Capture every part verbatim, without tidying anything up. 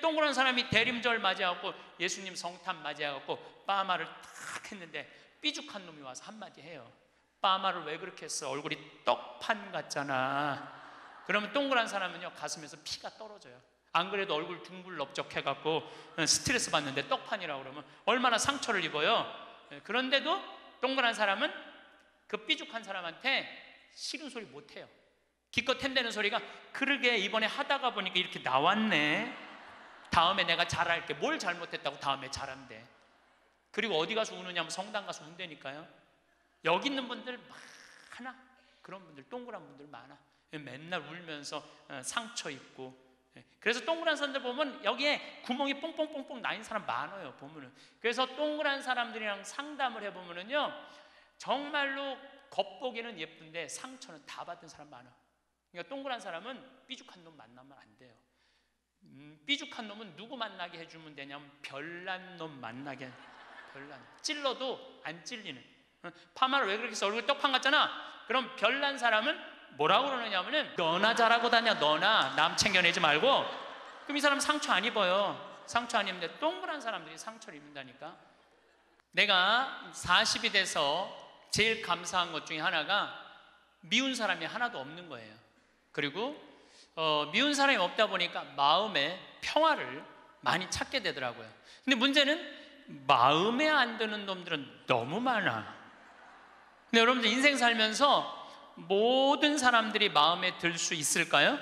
동그란 사람이 대림절 맞이하고 예수님 성탄 맞이하고 빠마를 탁 했는데 삐죽한 놈이 와서 한마디 해요. 빠마를 왜 그렇게 했어? 얼굴이 떡판 같잖아. 그러면 동그란 사람은요 가슴에서 피가 떨어져요. 안 그래도 얼굴 둥글럽적해갖고 스트레스 받는데 떡판이라고 그러면 얼마나 상처를 입어요. 그런데도 동그란 사람은 그 삐죽한 사람한테 싫은 소리 못해요. 기껏 햄대는 소리가 그러게 이번에 하다가 보니까 이렇게 나왔네. 다음에 내가 잘할게. 뭘 잘못했다고 다음에 잘한대. 그리고 어디 가서 우느냐면 성당 가서 운다니까요. 여기 있는 분들 많아. 그런 분들 동그란 분들 많아. 맨날 울면서 상처 입고. 그래서 동그란 사람들 보면 여기에 구멍이 뽕뽕뽕뽕 나인 사람 많아요. 보면은. 그래서 동그란 사람들이랑 상담을 해보면은요 정말로 겉보기는 예쁜데 상처는 다 받은 사람 많아. 그러니까 동그란 사람은 삐죽한 놈 만나면 안 돼요. 음, 삐죽한 놈은 누구 만나게 해주면 되냐면 별난 놈 만나게. 별난. 찔러도 안 찔리는. 파마를 왜 그렇게 해서 얼굴 떡판 같잖아. 그럼 별난 사람은 뭐라고 그러느냐면은 너나 잘하고 다녀. 너나 남 챙겨내지 말고. 그럼 이 사람 상처 안 입어요. 상처 안 입는데 동그란 사람들이 상처를 입는다니까. 내가 사십이 돼서 제일 감사한 것 중에 하나가 미운 사람이 하나도 없는 거예요. 그리고 어, 미운 사람이 없다 보니까 마음에 평화를 많이 찾게 되더라고요. 근데 문제는 마음에 안 드는 놈들은 너무 많아. 근데 여러분들 인생 살면서 모든 사람들이 마음에 들 수 있을까요?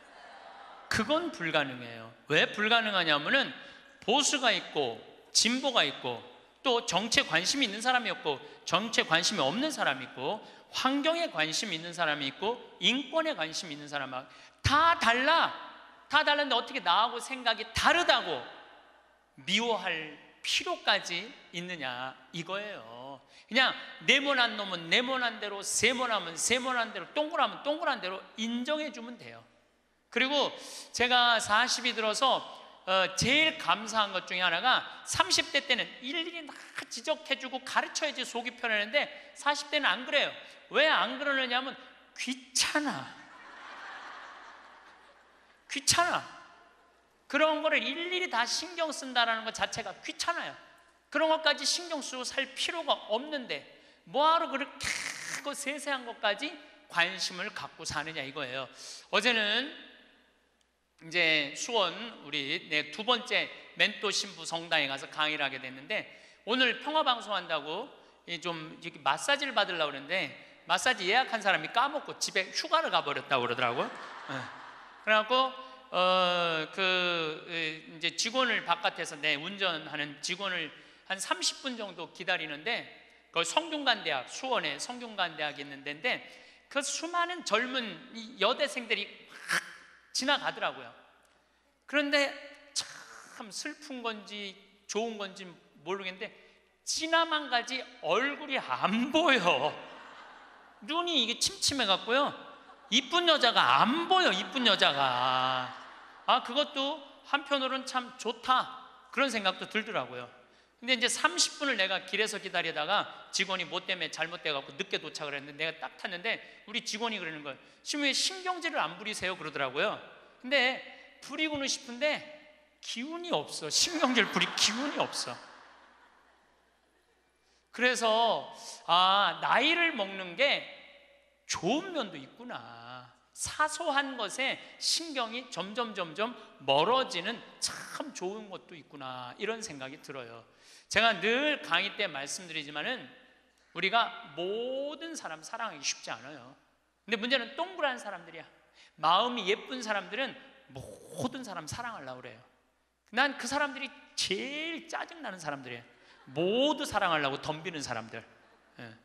그건 불가능해요. 왜 불가능하냐면은 보수가 있고 진보가 있고 또 정치에 관심이 있는 사람이 없고 정치에 관심이 없는 사람이 있고 환경에 관심이 있는 사람이 있고 인권에 관심이 있는 사람이 다 달라. 다 다른데 어떻게 나하고 생각이 다르다고 미워할 필요까지 있느냐 이거예요. 그냥 네모난 놈은 네모난 대로, 세모나면 세모난 대로, 동그라면 동그란 대로 인정해 주면 돼요. 그리고 제가 사십이 들어서 어, 제일 감사한 것 중에 하나가 삼십 대 때는 일일이 다 지적해주고 가르쳐야지 속이 편했는데 사십 대는 안 그래요. 왜 안 그러느냐면 귀찮아. 귀찮아. 그런 거를 일일이 다 신경 쓴다는 것 자체가 귀찮아요. 그런 것까지 신경 쓰고 살 필요가 없는데 뭐하러 그렇게 그 세세한 것까지 관심을 갖고 사느냐 이거예요. 어제는 이제 수원 우리 내 두 번째 멘토 신부 성당에 가서 강의를 하게 됐는데 오늘 평화방송한다고 좀 이렇게 마사지를 받으려고 그러는데 마사지 예약한 사람이 까먹고 집에 휴가를 가버렸다고 그러더라고요. 그래갖고 어, 그 이제 직원을 바깥에서 내 운전하는 직원을 한 삼십 분 정도 기다리는데 그 성균관대학 수원에 성균관대학이 있는 데인데 그 수많은 젊은 여대생들이 확 지나가더라고요. 그런데 참 슬픈 건지 좋은 건지 모르겠는데 지나만 가지 얼굴이 안 보여. 눈이 이게 침침해 갖고요. 이쁜 여자가 안 보여. 이쁜 여자가. 아 그것도 한편으로는 참 좋다 그런 생각도 들더라고요. 근데 이제 삼십 분을 내가 길에서 기다리다가 직원이 뭐 때문에 잘못돼 갖고 늦게 도착을 했는데 내가 딱 탔는데 우리 직원이 그러는 거예요. 지금 왜 신경질을 안 부리세요? 그러더라고요. 근데 부리고는 싶은데 기운이 없어. 신경질 부릴 기운이 없어. 그래서 아 나이를 먹는 게 좋은 면도 있구나. 사소한 것에 신경이 점점 점점 멀어지는 참 좋은 것도 있구나 이런 생각이 들어요. 제가 늘 강의 때 말씀드리지만은 우리가 모든 사람 사랑하기 쉽지 않아요. 근데 문제는 동그란 사람들이야. 마음이 예쁜 사람들은 모든 사람 사랑하려고 그래요. 난 그 사람들이 제일 짜증나는 사람들이에요. 모두 사랑하려고 덤비는 사람들. 예.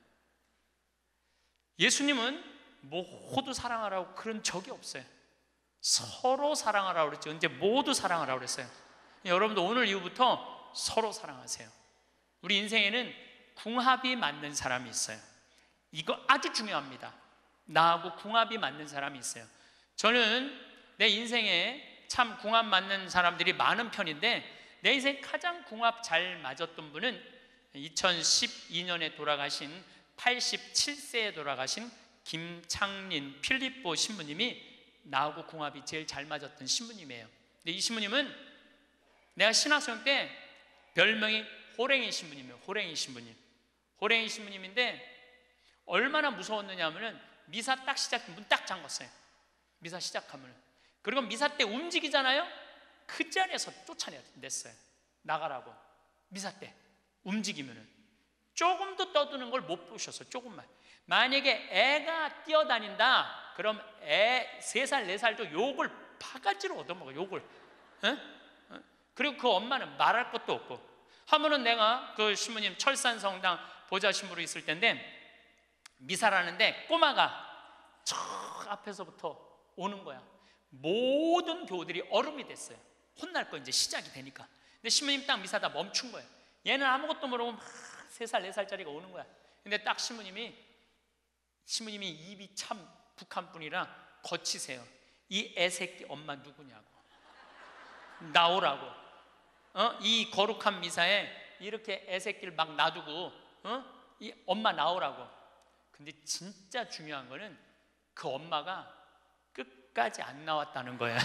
예수님은 모두 사랑하라고 그런 적이 없어요. 서로 사랑하라고 그랬죠. 이제 모두 사랑하라고 그랬어요. 여러분도 오늘 이후부터 서로 사랑하세요. 우리 인생에는 궁합이 맞는 사람이 있어요. 이거 아주 중요합니다. 나하고 궁합이 맞는 사람이 있어요. 저는 내 인생에 참 궁합 맞는 사람들이 많은 편인데 내 인생 가장 궁합 잘 맞았던 분은 이천십이 년에 돌아가신 팔십칠 세에 돌아가신 김창린 필립보 신부님이 나하고 궁합이 제일 잘 맞았던 신부님이에요. 근데 이 신부님은 내가 신학생 때 별명이 호랭이 신부님이에요. 호랭이 신부님. 호랭이 신부님인데 얼마나 무서웠느냐 하면은 미사 딱 시작, 문 딱 잠궜어요. 미사 시작하면. 그리고 미사 때 움직이잖아요. 그 자리에서 쫓아냈어요. 나가라고. 미사 때 움직이면은 조금도 떠드는 걸 못 보셨어요. 조금만. 만약에 애가 뛰어다닌다 그럼 애 세 살 네 살도 욕을 바가지로 얻어먹어요. 욕을. 에? 그리고 그 엄마는 말할 것도 없고. 하면은 내가 그 신부님 철산성당 보좌 신부로 있을 때인데 미사라는데 꼬마가 저 앞에서부터 오는 거야. 모든 교우들이 얼음이 됐어요. 혼날 거 이제 시작이 되니까. 근데 신부님 딱 미사다 멈춘 거예요. 얘는 아무것도 모르고 막 세 살 네 살짜리가 오는 거야. 근데 딱 신부님이 신부님이 입이 참 북한 분이라 거치세요. 이 애새끼 엄마 누구냐고. 나오라고. 어? 이 거룩한 미사에 이렇게 애새끼를 막 놔두고 어? 이 엄마 나오라고. 근데 진짜 중요한 거는 그 엄마가 끝까지 안 나왔다는 거야.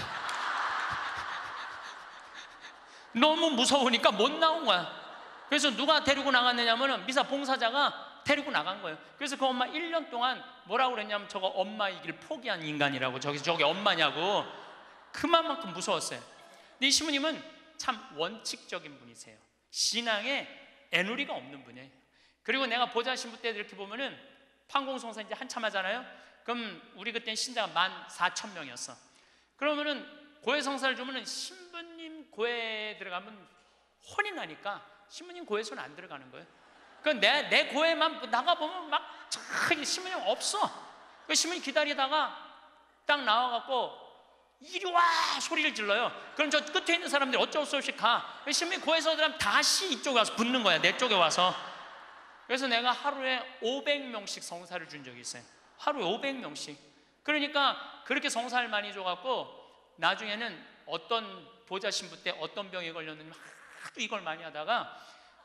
너무 무서우니까 못 나온 거야. 그래서 누가 데리고 나갔느냐면 미사 봉사자가 데리고 나간 거예요. 그래서 그 엄마 일 년 동안 뭐라고 그랬냐면 저거 엄마이길 포기한 인간이라고. 저기 저게 엄마냐고. 그만큼 무서웠어요. 근데 이 신부님은 참 원칙적인 분이세요. 신앙에 애누리가 없는 분이에요. 그리고 내가 보좌 신부 때 이렇게 보면은 판공성사 이제 한참 하잖아요. 그럼 우리 그때 신자가 만 사천 명이었어. 그러면은 고해 성사를 주면은 신부님 고해 들어가면 혼이 나니까 신부님 고해소는 안 들어가는 거예요. 그 내 내 고해만 나가 보면 막 신부님 없어. 그 신부님 기다리다가 딱 나와갖고 이리 와 소리를 질러요. 그럼 저 끝에 있는 사람들이 어쩔 수 없이 가. 신부님 고해소 들어가면 다시 이쪽에 와서 붙는 거야. 내 쪽에 와서. 그래서 내가 하루에 오백 명씩 성사를 준 적이 있어요. 하루에 오백 명씩. 그러니까 그렇게 성사를 많이 줘갖고 나중에는 어떤 보좌 신부 때 어떤 병에 걸렸는지 하도 이걸 많이 하다가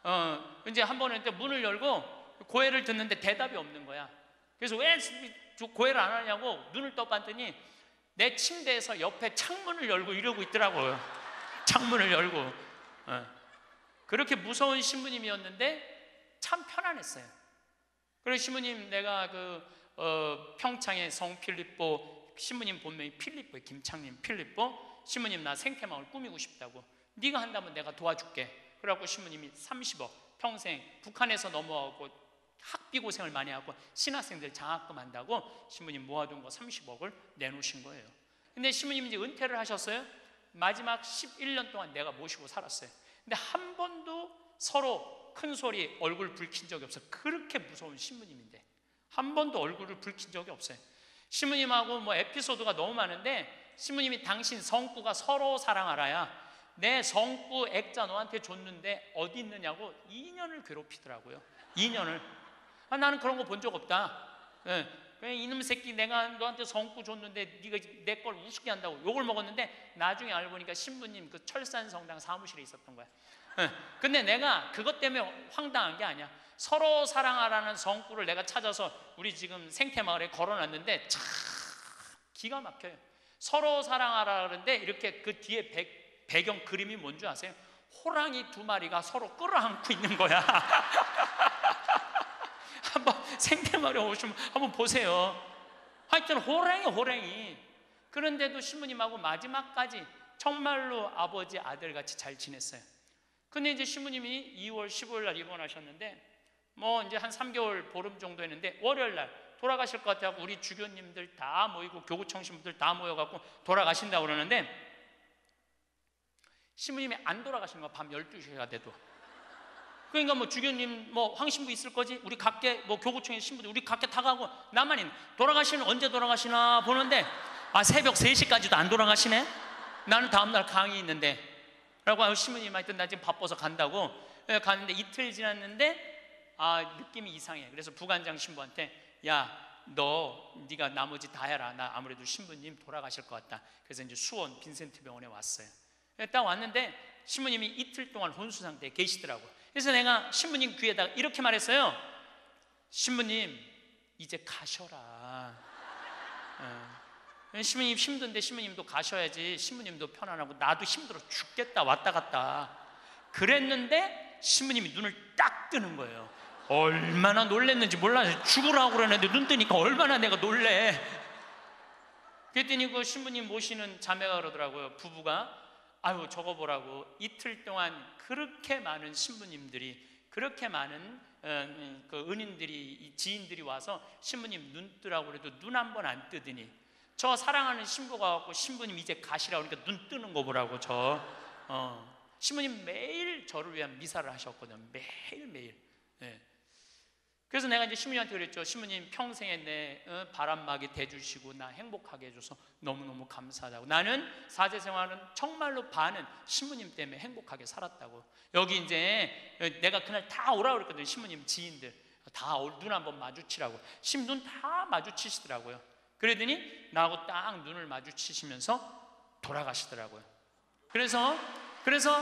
어 이제 한 번은 문을 열고 고해를 듣는데 대답이 없는 거야. 그래서 왜 고해를 안 하냐고 눈을 떠봤더니 내 침대에서 옆에 창문을 열고 이러고 있더라고요. 창문을 열고. 어. 그렇게 무서운 신부님이었는데 참 편안했어요. 그리고 신부님 내가 그 어, 평창의 성 필립보 신부님 본명이 필립보예요. 김창림 필립보. 신부님 나 생태마을 꾸미고 싶다고. 네가 한다면 내가 도와줄게. 그래갖고 신부님이 삼십억 평생 북한에서 넘어가고 학비 고생을 많이 하고 신학생들 장학금 한다고 신부님 모아둔 거 삼십억을 내놓으신 거예요. 근데 신부님 이제 은퇴를 하셨어요. 마지막 십일 년 동안 내가 모시고 살았어요. 근데 한 번도 서로 큰 소리 얼굴 붉힌 적이 없어요. 그렇게 무서운 신부님인데 한 번도 얼굴을 붉힌 적이 없어요. 신부님하고 뭐 에피소드가 너무 많은데 신부님이 당신 성구가 서로 사랑하라야 내 성구 액자 너한테 줬는데 어디 있느냐고 이 년을 괴롭히더라고요. 이 년을. 아, 나는 그런 거 본 적 없다. 예. 이놈 새끼 내가 너한테 성구 줬는데 네가 내 걸 우습게 한다고 욕을 먹었는데 나중에 알고 보니까 신부님 그 철산성당 사무실에 있었던 거야. 예. 근데 내가 그것 때문에 황당한 게 아니야. 서로 사랑하라는 성구를 내가 찾아서 우리 지금 생태마을에 걸어놨는데 참 기가 막혀요. 서로 사랑하라 그러는데 이렇게 그 뒤에 배, 배경 그림이 뭔지 아세요? 호랑이 두 마리가 서로 끌어안고 있는 거야. 한번 생태마을에 오시면 한번 보세요. 하여튼 호랑이 호랑이. 그런데도 신부님하고 마지막까지 정말로 아버지 아들같이 잘 지냈어요. 근데 이제 신부님이 이월 십오일 날 입원하셨는데 뭐 이제 한 삼 개월 보름 정도 했는데 월요일 날 돌아가실 것 같아서 우리 주교님들 다 모이고 교구청 신부들 다 모여갖고 돌아가신다고 그러는데 신부님이 안 돌아가시는 거야. 밤 열두 시가 돼도. 그러니까 뭐 주교님 뭐 황신부 있을 거지? 우리 각계 뭐 교구청의 신부들 우리 각계 다 가고 나만 있는. 돌아가시는 언제 돌아가시나 보는데 아 새벽 세 시까지도 안 돌아가시네? 나는 다음날 강의 있는데 라고 신부님 하여튼 나 지금 바빠서 간다고 가는데 이틀 지났는데 아 느낌이 이상해. 그래서 부관장 신부한테 야 너 네가 나머지 다 해라. 나 아무래도 신부님 돌아가실 것 같다. 그래서 이제 수원 빈센트 병원에 왔어요. 딱 왔는데 신부님이 이틀 동안 혼수 상태에 계시더라고. 그래서 내가 신부님 귀에다가 이렇게 말했어요. 신부님 이제 가셔라. 어. 신부님 힘든데 신부님도 가셔야지, 신부님도 편안하고 나도 힘들어 죽겠다 왔다 갔다 그랬는데 신부님이 눈을 딱 뜨는 거예요. 얼마나 놀랬는지 몰라요. 죽으라고 그러는데 눈 뜨니까 얼마나 내가 놀래. 그랬더니 그 신부님 모시는 자매가 그러더라고요. 부부가 아유 저거 보라고 이틀 동안 그렇게 많은 신부님들이, 그렇게 많은 어, 그 은인들이, 지인들이 와서 신부님 눈 뜨라고 그래도 눈 한 번 안 뜨더니 저 사랑하는 신부가 왔고 신부님 이제 가시라고 그러니까 눈 뜨는 거 보라고. 저 어, 신부님 매일 저를 위한 미사를 하셨거든요. 매일매일. 네. 그래서 내가 이제 신부님한테 그랬죠. 신부님 평생에 내 어, 바람막이 대주시고 나 행복하게 해줘서 너무너무 감사하다고. 나는 사제 생활은 정말로 반은 신부님 때문에 행복하게 살았다고. 여기 이제 내가 그날 다 오라고 그랬거든요. 신부님 지인들 다 눈 한번 마주치라고. 신부 눈 다 마주치시더라고요. 그러더니 나하고 딱 눈을 마주치시면서 돌아가시더라고요. 그래서 그래서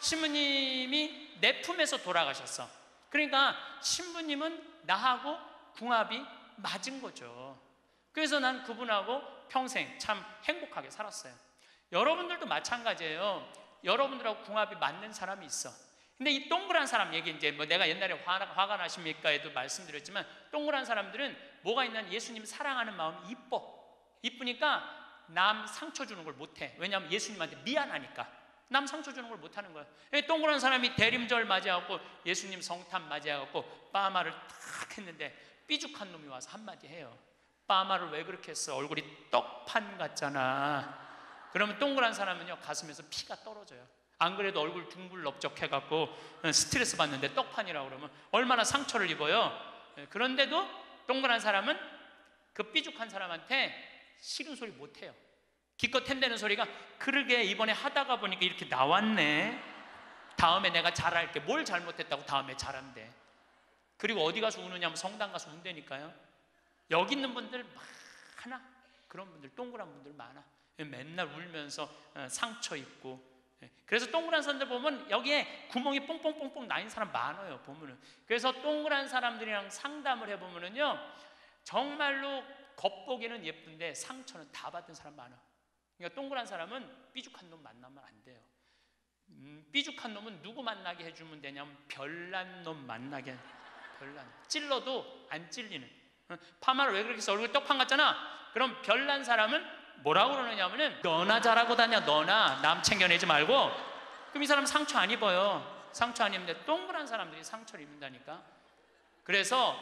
신부님이 내 품에서 돌아가셨어. 그러니까 신부님은 나하고 궁합이 맞은 거죠. 그래서 난 그분하고 평생 참 행복하게 살았어요. 여러분들도 마찬가지예요. 여러분들하고 궁합이 맞는 사람이 있어. 근데 이 동그란 사람 얘기, 이제 뭐 내가 옛날에 화, 화가 나십니까에도 말씀드렸지만, 동그란 사람들은 뭐가 있냐면 예수님 사랑하는 마음이 이뻐. 이쁘니까 남 상처 주는 걸 못해. 왜냐하면 예수님한테 미안하니까. 남 상처 주는 걸 못하는 거야. 동그란 사람이 대림절 맞이하고 예수님 성탄 맞이하고 빠마를 탁 했는데 삐죽한 놈이 와서 한마디 해요. 빠마를 왜 그렇게 했어? 얼굴이 떡판 같잖아. 그러면 동그란 사람은요 가슴에서 피가 떨어져요. 안 그래도 얼굴 둥글럽적해갖고 스트레스 받는데 떡판이라고 그러면 얼마나 상처를 입어요. 그런데도 동그란 사람은 그 삐죽한 사람한테 싫은 소리 못해요. 기껏 텐대는 소리가 그러게 이번에 하다가 보니까 이렇게 나왔네. 다음에 내가 잘할게. 뭘 잘못했다고 다음에 잘한대. 그리고 어디 가서 우느냐면 성당 가서 운다니까요. 여기 있는 분들 많아. 그런 분들, 동그란 분들 많아. 맨날 울면서 상처 입고. 그래서 동그란 사람들 보면 여기에 구멍이 뽕뽕뽕뽕 나인 사람 많아요. 보면은. 그래서 동그란 사람들이랑 상담을 해보면은요 정말로 겉보기는 예쁜데 상처는 다 받은 사람 많아. 그러니까 동그란 사람은 삐죽한 놈 만나면 안 돼요. 음, 삐죽한 놈은 누구 만나게 해주면 되냐면 별난 놈 만나게. 별난. 찔러도 안 찔리는. 파마를 왜 그렇게 해서 얼굴 떡판 같잖아. 그럼 별난 사람은 뭐라고 그러느냐면은 너나 잘하고 다녀. 너나 남 챙겨내지 말고. 그럼 이 사람 상처 안 입어요. 상처 안 입는데 동그란 사람들이 상처를 입는다니까. 그래서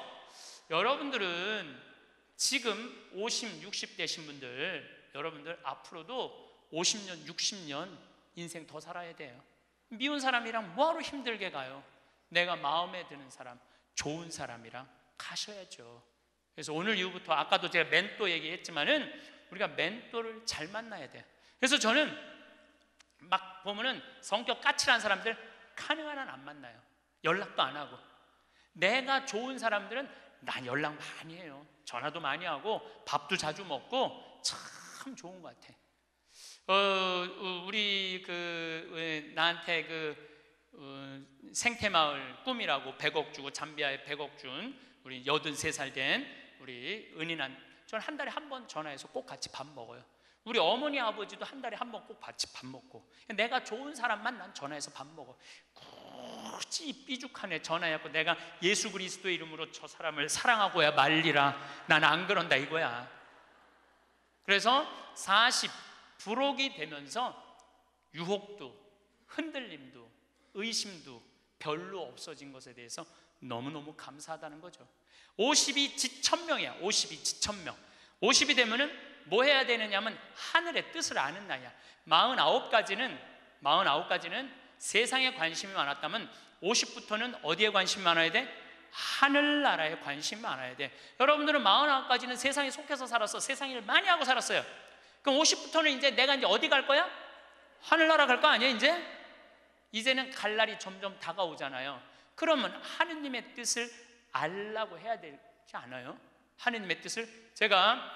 여러분들은 지금 오십, 육십 대신 분들, 여러분들 앞으로도 오십 년, 육십 년 인생 더 살아야 돼요. 미운 사람이랑 뭐하러 힘들게 가요? 내가 마음에 드는 사람, 좋은 사람이랑 가셔야죠. 그래서 오늘 이후부터 아까도 제가 멘토 얘기했지만은 우리가 멘토를 잘 만나야 돼요. 그래서 저는 막 보면은 성격 까칠한 사람들 가능한 한 안 만나요. 연락도 안 하고. 내가 좋은 사람들은 난 연락 많이 해요. 전화도 많이 하고 밥도 자주 먹고 참 좋은 것 같아. 어, 우리 그 나한테 그 어, 생태마을 꿈이라고 백억 주고 잠비아에 백억 준 우리 여든세 살 된 우리 은인한, 저는 한 달에 한 번 전화해서 꼭 같이 밥 먹어요. 우리 어머니 아버지도 한 달에 한 번 꼭 같이 밥 먹고. 내가 좋은 사람만 난 전화해서 밥 먹어. 굳이 삐죽한 애 전화해갖고 내가 예수 그리스도의 이름으로 저 사람을 사랑하고야 말리라. 난 안 그런다 이거야. 그래서 사십 부록이 되면서 유혹도 흔들림도 의심도 별로 없어진 것에 대해서 너무너무 감사하다는 거죠. 오십이 지천명이야. 오십이 지천명. 오십이 되면은 뭐 해야 되느냐면 하늘의 뜻을 아는 나이야. 마흔아홉 가지는 마흔아홉 가지는 세상에 관심이 많았다면 오십부터는 어디에 관심이 많아야 돼? 하늘나라에 관심이 많아야 돼. 여러분들은 마흔아홉 가지는 세상에 속해서 살았어. 세상 일 많이 하고 살았어요. 그럼 오십부터는 이제 내가 이제 어디 갈 거야? 하늘나라 갈 거 아니야 이제? 이제는 갈 날이 점점 다가오잖아요. 그러면 하느님의 뜻을 알라고 해야 되지 않아요? 하느님의 뜻을. 제가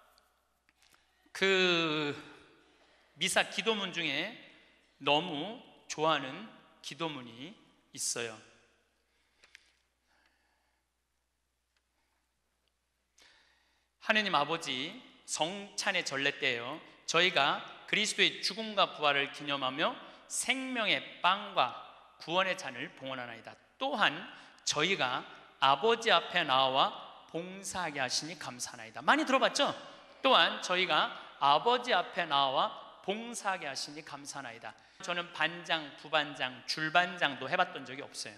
그 미사 기도문 중에 너무 좋아하는 기도문이 있어요. 하느님 아버지, 성찬의 전례 때예요. 저희가 그리스도의 죽음과 부활을 기념하며 생명의 빵과 구원의 잔을 봉헌하나이다. 또한 저희가 아버지 앞에 나와 봉사하게 하시니 감사하나이다. 많이 들어봤죠? 또한 저희가 아버지 앞에 나와 봉사하게 하시니 감사하나이다. 저는 반장, 부반장, 줄반장도 해봤던 적이 없어요.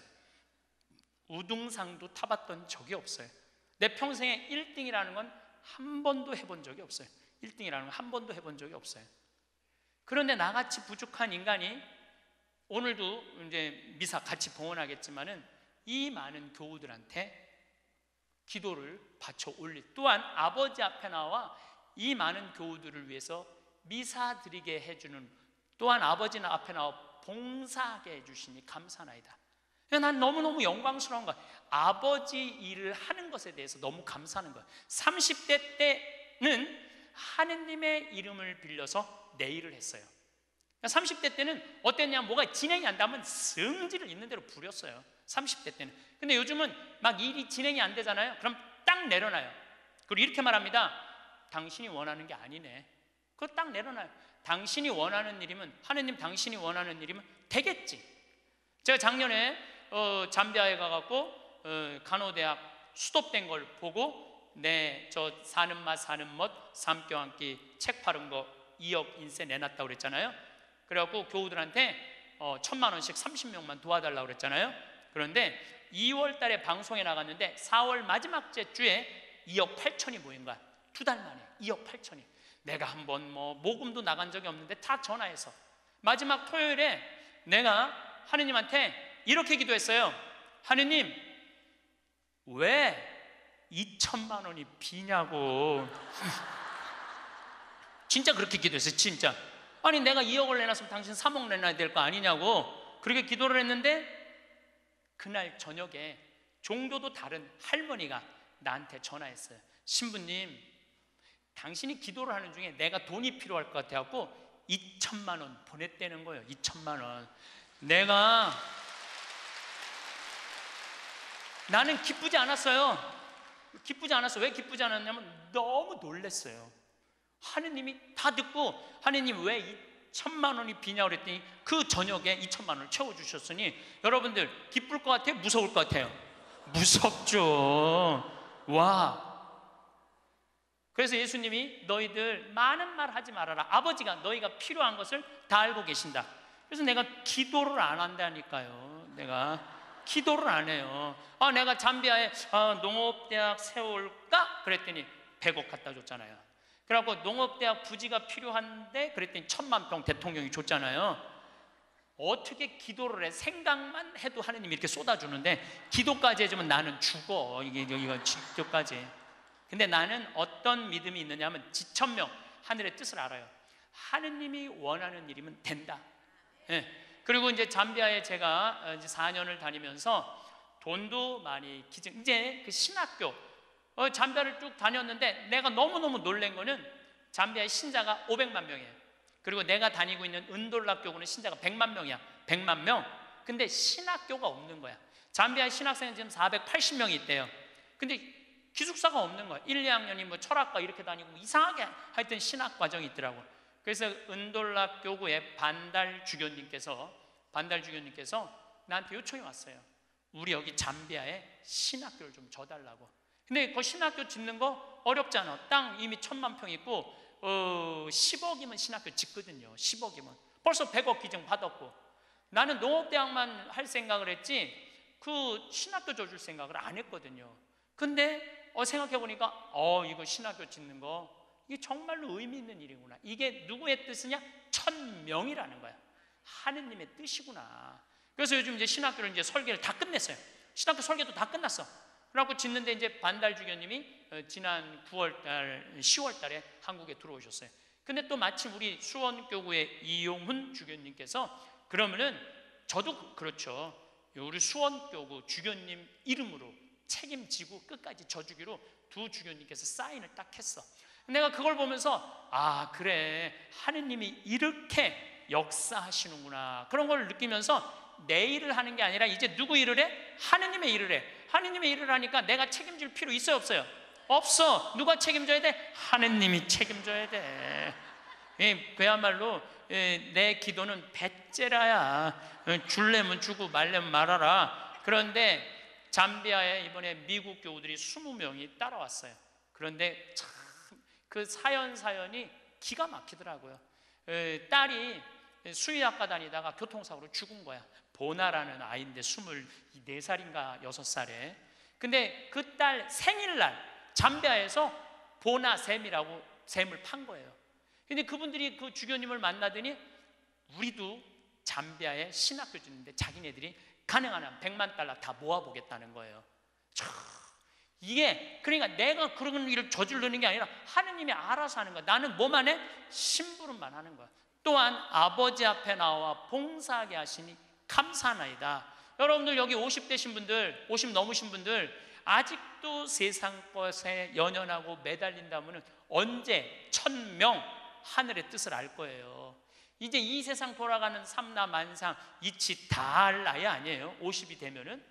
우등상도 타봤던 적이 없어요. 내 평생에 일 등이라는 건 한 번도 해본 적이 없어요. 일 등이라는 건 한 번도 해본 적이 없어요. 그런데 나같이 부족한 인간이 오늘도 이제 미사 같이 봉헌하겠지만은 이 많은 교우들한테 기도를 바쳐 올리, 또한 아버지 앞에 나와 이 많은 교우들을 위해서 미사 드리게 해주는, 또한 아버지는 앞에 나와 봉사하게 해주시니 감사나이다. 난 너무너무 영광스러운 거야. 아버지 일을 하는 것에 대해서 너무 감사하는 거야. 삼십 대 때는 하느님의 이름을 빌려서 내 일을 했어요. 삼십 대 때는 어땠냐, 뭐가 진행이 안 되면 성질을 있는 대로 부렸어요. 삼십 대 때는. 근데 요즘은 막 일이 진행이 안 되잖아요. 그럼 딱 내려놔요. 그리고 이렇게 말합니다. 당신이 원하는 게 아니네. 그거 딱 내려놔요. 당신이 원하는 일이면, 하느님 당신이 원하는 일이면 되겠지. 제가 작년에 어, 잠비아에 가갖고 어, 간호대학 수톱된 걸 보고 내 저 사는 맛 사는 멋 삼교 한 끼 책 파는 거 이억 인쇄 내놨다고 그랬잖아요. 그래갖고 교우들한테 어, 천만 원씩 삼십 명만 도와달라고 그랬잖아요. 그런데 이월 달에 방송에 나갔는데 사월 마지막 주에 이억 팔천이 모인 거야. 두 달 만에 이억 팔천이. 내가 한번 뭐 모금도 나간 적이 없는데 다 전화해서 마지막 토요일에 내가 하느님한테 이렇게 기도했어요. 하느님, 왜 이천만 원이 비냐고. 진짜 그렇게 기도했어요. 진짜. 아니 내가 이억을 내놨으면 당신 삼억 내놔야 될 거 아니냐고 그렇게 기도를 했는데, 그날 저녁에 종교도 다른 할머니가 나한테 전화했어요. 신부님, 당신이 기도를 하는 중에 내가 돈이 필요할 것 같아갖고 이천만 원 보냈다는 거예요. 이천만 원. 내가 나는 기쁘지 않았어요. 기쁘지 않았어. 왜 기쁘지 않았냐면 너무 놀랐어요. 하느님이 다 듣고 하느님 왜 이천만 원이 비냐고 그랬더니 그 저녁에 이천만 원을 채워주셨으니 여러분들 기쁠 것 같아요? 무서울 것 같아요? 무섭죠. 와. 그래서 예수님이 너희들 많은 말 하지 말아라. 아버지가 너희가 필요한 것을 다 알고 계신다. 그래서 내가 기도를 안 한다니까요. 내가 기도를 안 해요. 아, 내가 잠비아에 아, 농업대학 세울까? 그랬더니 백억 갖다 줬잖아요. 그래갖고 농업대학 부지가 필요한데 그랬더니 천만 평 대통령이 줬잖아요. 어떻게 기도를 해? 생각만 해도 하느님이 이렇게 쏟아주는데 기도까지 해주면 나는 죽어. 이게 이거 기도까지. 근데 나는 어떤 믿음이 있느냐 하면 지천명 하늘의 뜻을 알아요. 하느님이 원하는 일이면 된다. 예. 그리고 이제 잠비아에 제가 이제 사 년을 다니면서 돈도 많이 기증, 이제 그 신학교 어, 잠비아를 쭉 다녔는데 내가 너무너무 놀란 거는 잠비아의 신자가 오백만 명이에요. 그리고 내가 다니고 있는 은돌라 교구는 신자가 백만 명이야. 백만 명. 근데 신학교가 없는 거야. 잠비아의 신학생은 지금 사백팔십 명이 있대요. 근데 기숙사가 없는 거야. 일, 이 학년이 뭐 철학과 이렇게 다니고 이상하게 하여튼 신학 과정이 있더라고. 그래서 은돌라 교구의 반달 주교님께서 반달 주교님께서 나한테 요청이 왔어요. 우리 여기 잠비아에 신학교를 좀 줘달라고. 근데 그 신학교 짓는 거 어렵잖아. 땅 이미 천만 평 있고 어, 십억이면 신학교 짓거든요. 십억이면 벌써 백억 기증 받았고, 나는 농업대학만 할 생각을 했지 그 신학교 줘줄 생각을 안 했거든요. 근데 어, 생각해보니까 어 이거 신학교 짓는 거 이게 정말로 의미 있는 일이구나. 이게 누구의 뜻이냐? 천명이라는 거야. 하느님의 뜻이구나. 그래서 요즘 이제 신학교를 이제 설계를 다 끝냈어요. 신학교 설계도 다 끝났어. 그래갖고 짓는데 이제 반달 주교님이 지난 구월 달, 시월 달에 한국에 들어오셨어요. 근데 또 마침 우리 수원교구의 이용훈 주교님께서 그러면은 저도 그렇죠. 우리 수원교구 주교님 이름으로 책임지고 끝까지 져주기로 두 주교님께서 사인을 딱 했어. 내가 그걸 보면서 아 그래 하느님이 이렇게 역사하시는구나 그런 걸 느끼면서 내 일을 하는 게 아니라 이제 누구 일을 해? 하느님의 일을 해. 하느님의 일을 하니까 내가 책임질 필요 있어요 없어요? 없어. 누가 책임져야 돼? 하느님이 책임져야 돼. 그야말로 내 기도는 배째라야. 줄래면 주고 말래면 말아라. 그런데 잠비아에 이번에 미국 교우들이 이십 명이 따라왔어요. 그런데 참 그 사연 사연이 기가 막히더라고요. 딸이 수의학과 다니다가 교통사고로 죽은 거야. 보나라는 아이인데 스물네 살인가 여섯 살에. 근데 그 딸 생일날 잠비아에서 보나 샘이라고 샘을 판 거예요. 근데 그분들이 그 주교님을 만나더니 우리도 잠비아에 신학교 주는데 자기네들이 가능한 한 백만 달러 다 모아보겠다는 거예요. 참, 이게 그러니까 내가 그런 일을 저지르는 게 아니라 하느님이 알아서 하는 거야. 나는 뭐만 해? 심부름만 하는 거야. 또한 아버지 앞에 나와 봉사하게 하시니 감사하나이다. 여러분들 여기 오십 대신 분들, 오십 넘으신 분들 아직도 세상 것에 연연하고 매달린다면 언제 천명 하늘의 뜻을 알 거예요. 이제 이 세상 돌아가는 삼라만상 이치 다 할 나이 아니에요. 오십이 되면은.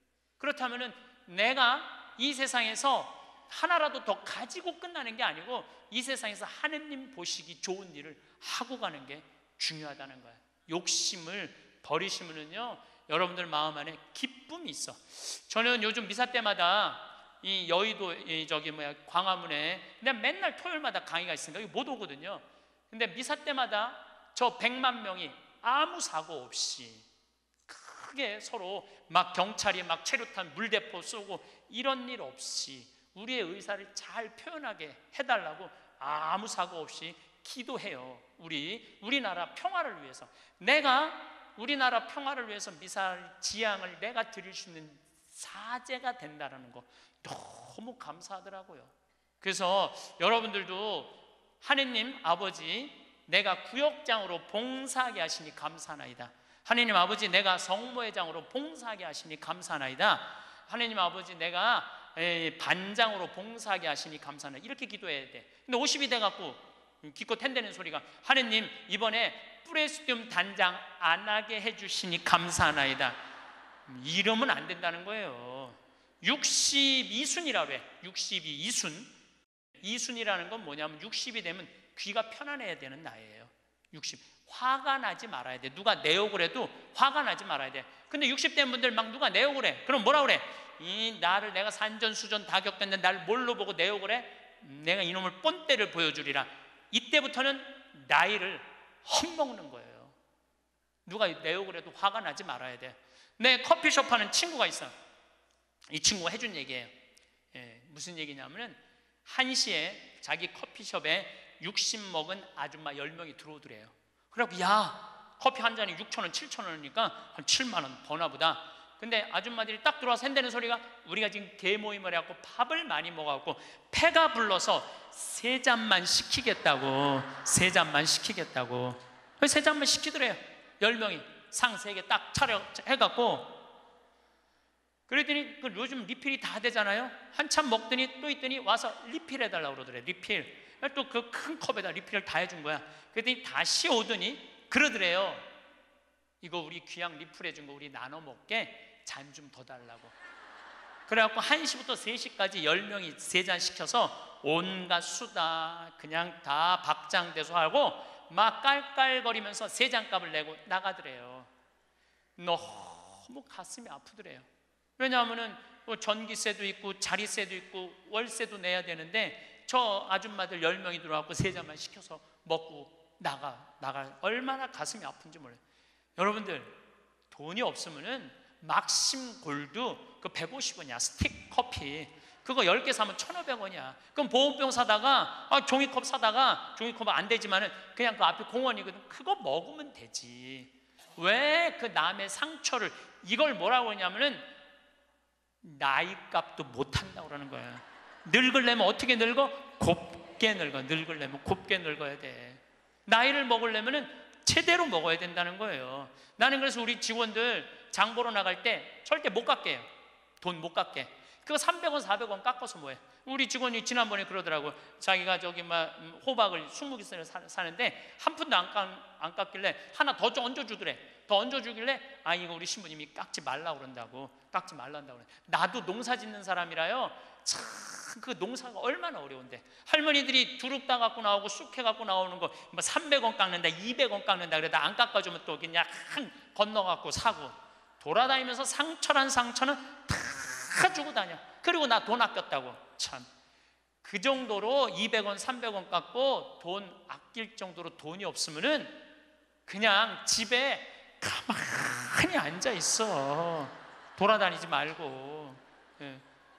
그렇다면은 내가 이 세상에서 하나라도 더 가지고 끝나는 게 아니고 이 세상에서 하느님 보시기 좋은 일을 하고 가는 게 중요하다는 거예요. 욕심을 버리시면은요 여러분들 마음 안에 기쁨이 있어. 저는 요즘 미사 때마다 이 여의도 이 저기 뭐야 광화문에 그냥 맨날 토요일마다 강의가 있으니까 못 오거든요. 근데 미사 때마다 저 백만 명이 아무 사고 없이 크게 서로 막 경찰이 막 최루탄 물대포 쏘고 이런 일 없이 우리의 의사를 잘 표현하게 해달라고 아무 사고 없이 기도해요. 우리 우리나라 평화를 위해서. 내가 우리나라 평화를 위해서 미사일 지향을 내가 드릴 수 있는 사제가 된다는 거 너무 감사하더라고요. 그래서 여러분들도 하느님 아버지 내가 구역장으로 봉사하게 하시니 감사하나이다. 하느님 아버지 내가 성모회장으로 봉사하게 하시니 감사하나이다. 하느님 아버지 내가 반장으로 봉사하게 하시니 감사하나이다. 이렇게 기도해야 돼. 근데 오십이 돼갖고 기껏 핸대는 소리가 하느님 이번에 프레스디움 단장 안 하게 해주시니 감사하나이다. 이러면 안 된다는 거예요. 육십이 순이라고 해. 육십이 이순. 이순이라는 건 뭐냐면 육십이 되면 귀가 편안해야 되는 나이예요. 육십. 화가 나지 말아야 돼. 누가 내 욕을 해도 화가 나지 말아야 돼. 근데 육십 대 분들 막 누가 내 욕을 해. 그럼 뭐라 그래? 이 나를 내가 산전수전 다 겪었는데 날 뭘로 보고 내 욕을 해? 내가 이놈을 뻔때를 보여주리라. 이때부터는 나이를 헛먹는 거예요. 누가 내 욕을 해도 화가 나지 말아야 돼. 내 커피숍 하는 친구가 있어. 이 친구가 해준 얘기예요. 예, 무슨 얘기냐면은 한 시에 자기 커피숍에 육십 먹은 아줌마 열 명이 들어오더래요. 그래갖고 야 커피 한 잔이 육천 원, 칠천 원이니까 한 칠만 원 버나 보다. 근데 아줌마들이 딱 들어와서 핸대는 소리가 우리가 지금 개모임을 해갖고 밥을 많이 먹어갖고 패가 불러서 세 잔만 시키겠다고. 세 잔만 시키겠다고. 세 잔만 시키더래요. 열 명이 상 세 개 딱 차려 해갖고. 그랬더니 그 요즘 리필이 다 되잖아요. 한참 먹더니 또 있더니 와서 리필 해달라고 그러더래요. 리필. 또 그 큰 컵에다 리필을 다 해준 거야. 그랬더니 다시 오더니 그러더래요. 이거 우리 귀양 리필 해준 거 우리 나눠 먹게 잔 좀 더 달라고. 그래갖고 한 시부터 세 시까지 열 명이 세 잔 시켜서 온갖 수다 그냥 다 박장대소 하고 막 깔깔거리면서 세 잔값을 내고 나가더래요. 너무 가슴이 아프더래요. 왜냐하면은 뭐 전기세도 있고 자리세도 있고 월세도 내야 되는데 저 아줌마들 열 명이 들어와서 세 잔만 시켜서 먹고 나가 나가 얼마나 가슴이 아픈지 몰라요. 여러분들 돈이 없으면은 막심 골드 그 백오십 원이야. 스틱 커피 그거 열 개 사면 천오백 원이야. 그럼 보온병 사다가 아, 종이컵 사다가 종이컵은 안 되지만은 그냥 그 앞에 공원이거든. 그거 먹으면 되지. 왜 그 남의 상처를 이걸 뭐라고 하냐면은 나이값도 못한다고 그러는 거야. 늙으려면 어떻게 늙어? 곱게 늙어. 늙으려면 곱게 늙어야 돼. 나이를 먹으려면은 제대로 먹어야 된다는 거예요. 나는 그래서 우리 직원들 장 보러 나갈 때 절대 못 갖게 해요. 돈 못 갖게. 그거 삼백 원, 사백 원 깎아서 뭐해? 우리 직원이 지난번에 그러더라고. 자기가 저기 막 호박을 이십 개를 사는데 한 푼도 안, 깎, 안 깎길래 하나 더 얹어주더래. 더 얹어주길래 아 이거 우리 신부님이 깎지 말라고 그런다고. 깎지 말란다고 그래. 나도 농사 짓는 사람이라요. 참 그 농사가 얼마나 어려운데 할머니들이 두릅 따 갖고 나오고 쑥해 갖고 나오는 거 뭐 삼백 원 깎는다, 이백 원 깎는다 그러다 안 깎아주면 또 그냥 건너 갖고 사고 돌아다니면서 상처란 상처는 다 주고 다녀. 그리고 나 돈 아꼈다고. 참 그 정도로 이백 원, 삼백 원 깎고 돈 아낄 정도로 돈이 없으면은 그냥 집에 가만히 앉아 있어. 돌아다니지 말고. 예.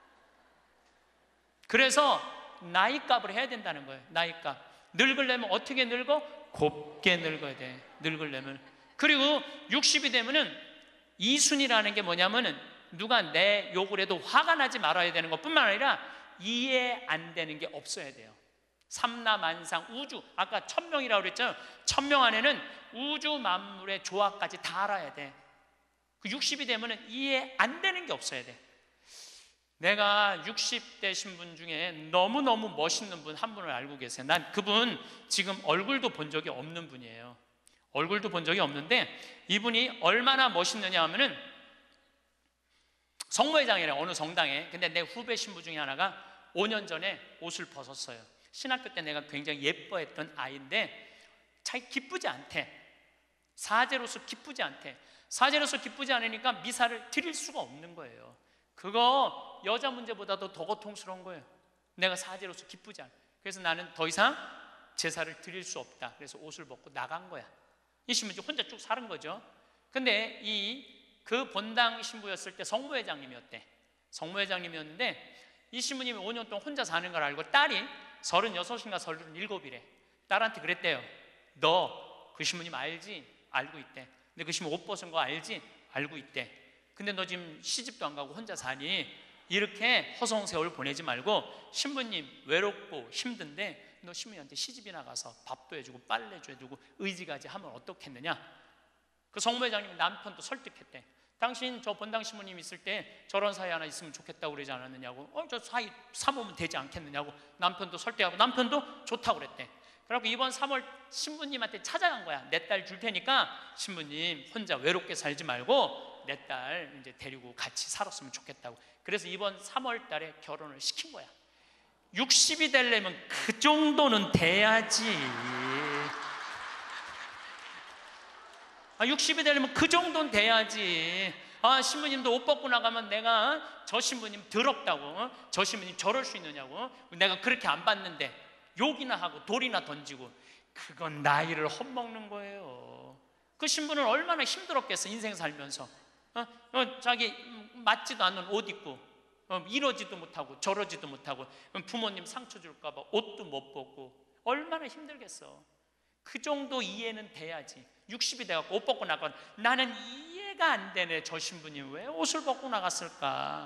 그래서 나이값을 해야 된다는 거예요. 나이값. 늙으려면 어떻게 늙어? 곱게 늙어야 돼. 늙으려면. 그리고 육십이 되면은 이순이라는 게 뭐냐면은 누가 내 욕을 해도 화가 나지 말아야 되는 것뿐만 아니라 이해 안 되는 게 없어야 돼요. 삼라만상 우주, 아까 천명이라고 그랬죠. 천명 안에는 우주 만물의 조화까지 다 알아야 돼. 그 육십이 되면은 이해 안 되는 게 없어야 돼. 내가 육십 대신 분 중에 너무너무 멋있는 분 한 분을 알고 계세요. 난 그분 지금 얼굴도 본 적이 없는 분이에요. 얼굴도 본 적이 없는데 이분이 얼마나 멋있느냐 하면은 성모회장이래, 어느 성당에. 근데 내 후배 신부 중에 하나가 오 년 전에 옷을 벗었어요. 신학교 때 내가 굉장히 예뻐했던 아이인데 자기 기쁘지 않대. 사제로서 기쁘지 않대. 사제로서 기쁘지 않으니까 미사를 드릴 수가 없는 거예요. 그거 여자 문제보다도 더 고통스러운 거예요. 내가 사제로서 기쁘지 않아. 그래서 나는 더 이상 제사를 드릴 수 없다. 그래서 옷을 벗고 나간 거야. 이 신부 혼자 쭉 사는 거죠. 근데 이 그 본당 신부였을 때 성모회장님이었대. 성모회장님이었는데 이 신부님이 오 년 동안 혼자 사는 걸 알고 딸이 서른여섯인가 서른일곱이래. 딸한테 그랬대요. 너 그 신부님 알지? 알고 있대. 근데 그 신부 옷 벗은 거 알지? 알고 있대. 근데 너 지금 시집도 안 가고 혼자 사니 이렇게 허송세월 보내지 말고 신부님 외롭고 힘든데 너 신부님한테 시집이나 가서 밥도 해주고 빨래도 해주고 의지가지 하면 어떻겠느냐. 그 성모회장님 남편도 설득했대. 당신 저 본당 신부님 있을 때 저런 사이 하나 있으면 좋겠다고 그러지 않았느냐고. 어, 저 사이 사모면 되지 않겠느냐고 남편도 설득하고 남편도 좋다고 그랬대. 그래갖고 이번 삼월 신부님한테 찾아간 거야. 내 딸 줄 테니까 신부님 혼자 외롭게 살지 말고 내 딸 이제 데리고 같이 살았으면 좋겠다고. 그래서 이번 삼월 달에 결혼을 시킨 거야. 육십이 되려면 그 정도는 돼야지. 아, 육십이 되려면 그 정도는 돼야지. 아, 신부님도 옷 벗고 나가면 내가 저 신부님 더럽다고, 저 신부님 저럴 수 있느냐고, 내가 그렇게 안 봤는데 욕이나 하고 돌이나 던지고, 그건 나이를 헛먹는 거예요. 그 신부는 얼마나 힘들었겠어. 인생 살면서 어? 어, 자기 맞지도 않는 옷 입고 어, 이러지도 못하고 저러지도 못하고 부모님 상처 줄까 봐 옷도 못 벗고 얼마나 힘들겠어. 그 정도 이해는 돼야지. 육십이 돼갖고 옷 벗고 나가면 나는 이해가 안 되네. 저 신부님 왜 옷을 벗고 나갔을까.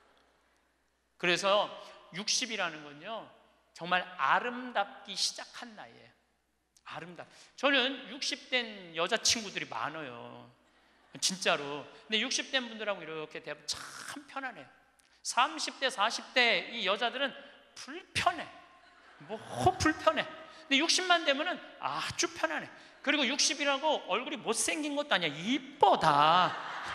그래서 육십이라는 건요 정말 아름답기 시작한 나이예요. 아름답. 저는 육십 된 여자친구들이 많아요. 진짜로. 근데 육십 된 분들하고 이렇게 대하면 참 편안해요. 삼십 대, 사십 대 이 여자들은 불편해. 뭐 불편해. 근데 육십만 되면은 아주 편안해. 그리고 육십이라고 얼굴이 못생긴 것도 아니야. 이뻐 다.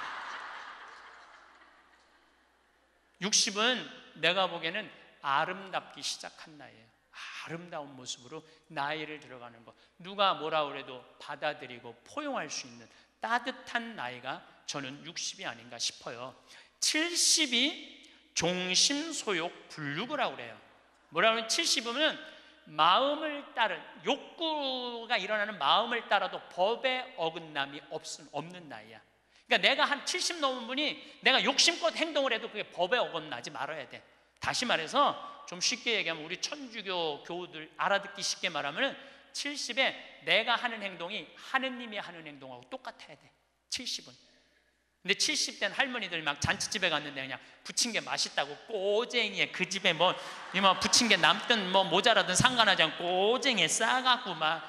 육십은 내가 보기에는 아름답기 시작한 나이예요. 아름다운 모습으로 나이를 들어가는 것. 누가 뭐라 그래도 받아들이고 포용할 수 있는 따뜻한 나이가 저는 육십이 아닌가 싶어요. 칠십이 종심소욕 불육이라고 그래요. 뭐라고 하면 칠십이면 마음을 따른 욕구가 일어나는 마음을 따라도 법에 어긋남이 없는 나이야. 그러니까 내가 한 칠십 넘은 분이 내가 욕심껏 행동을 해도 그게 법에 어긋나지 말아야 돼. 다시 말해서 좀 쉽게 얘기하면 우리 천주교 교우들 알아듣기 쉽게 말하면 칠십에 내가 하는 행동이 하느님이 하는 행동하고 똑같아야 돼. 칠십은. 근데 칠십 된 할머니들 막 잔치집에 갔는데 그냥 부친 게 맛있다고 꼬쟁이에 그 집에 뭐, 뭐 부친 게 남든 뭐 모자라든 상관하지 않고 꼬쟁이에 싸갖고 막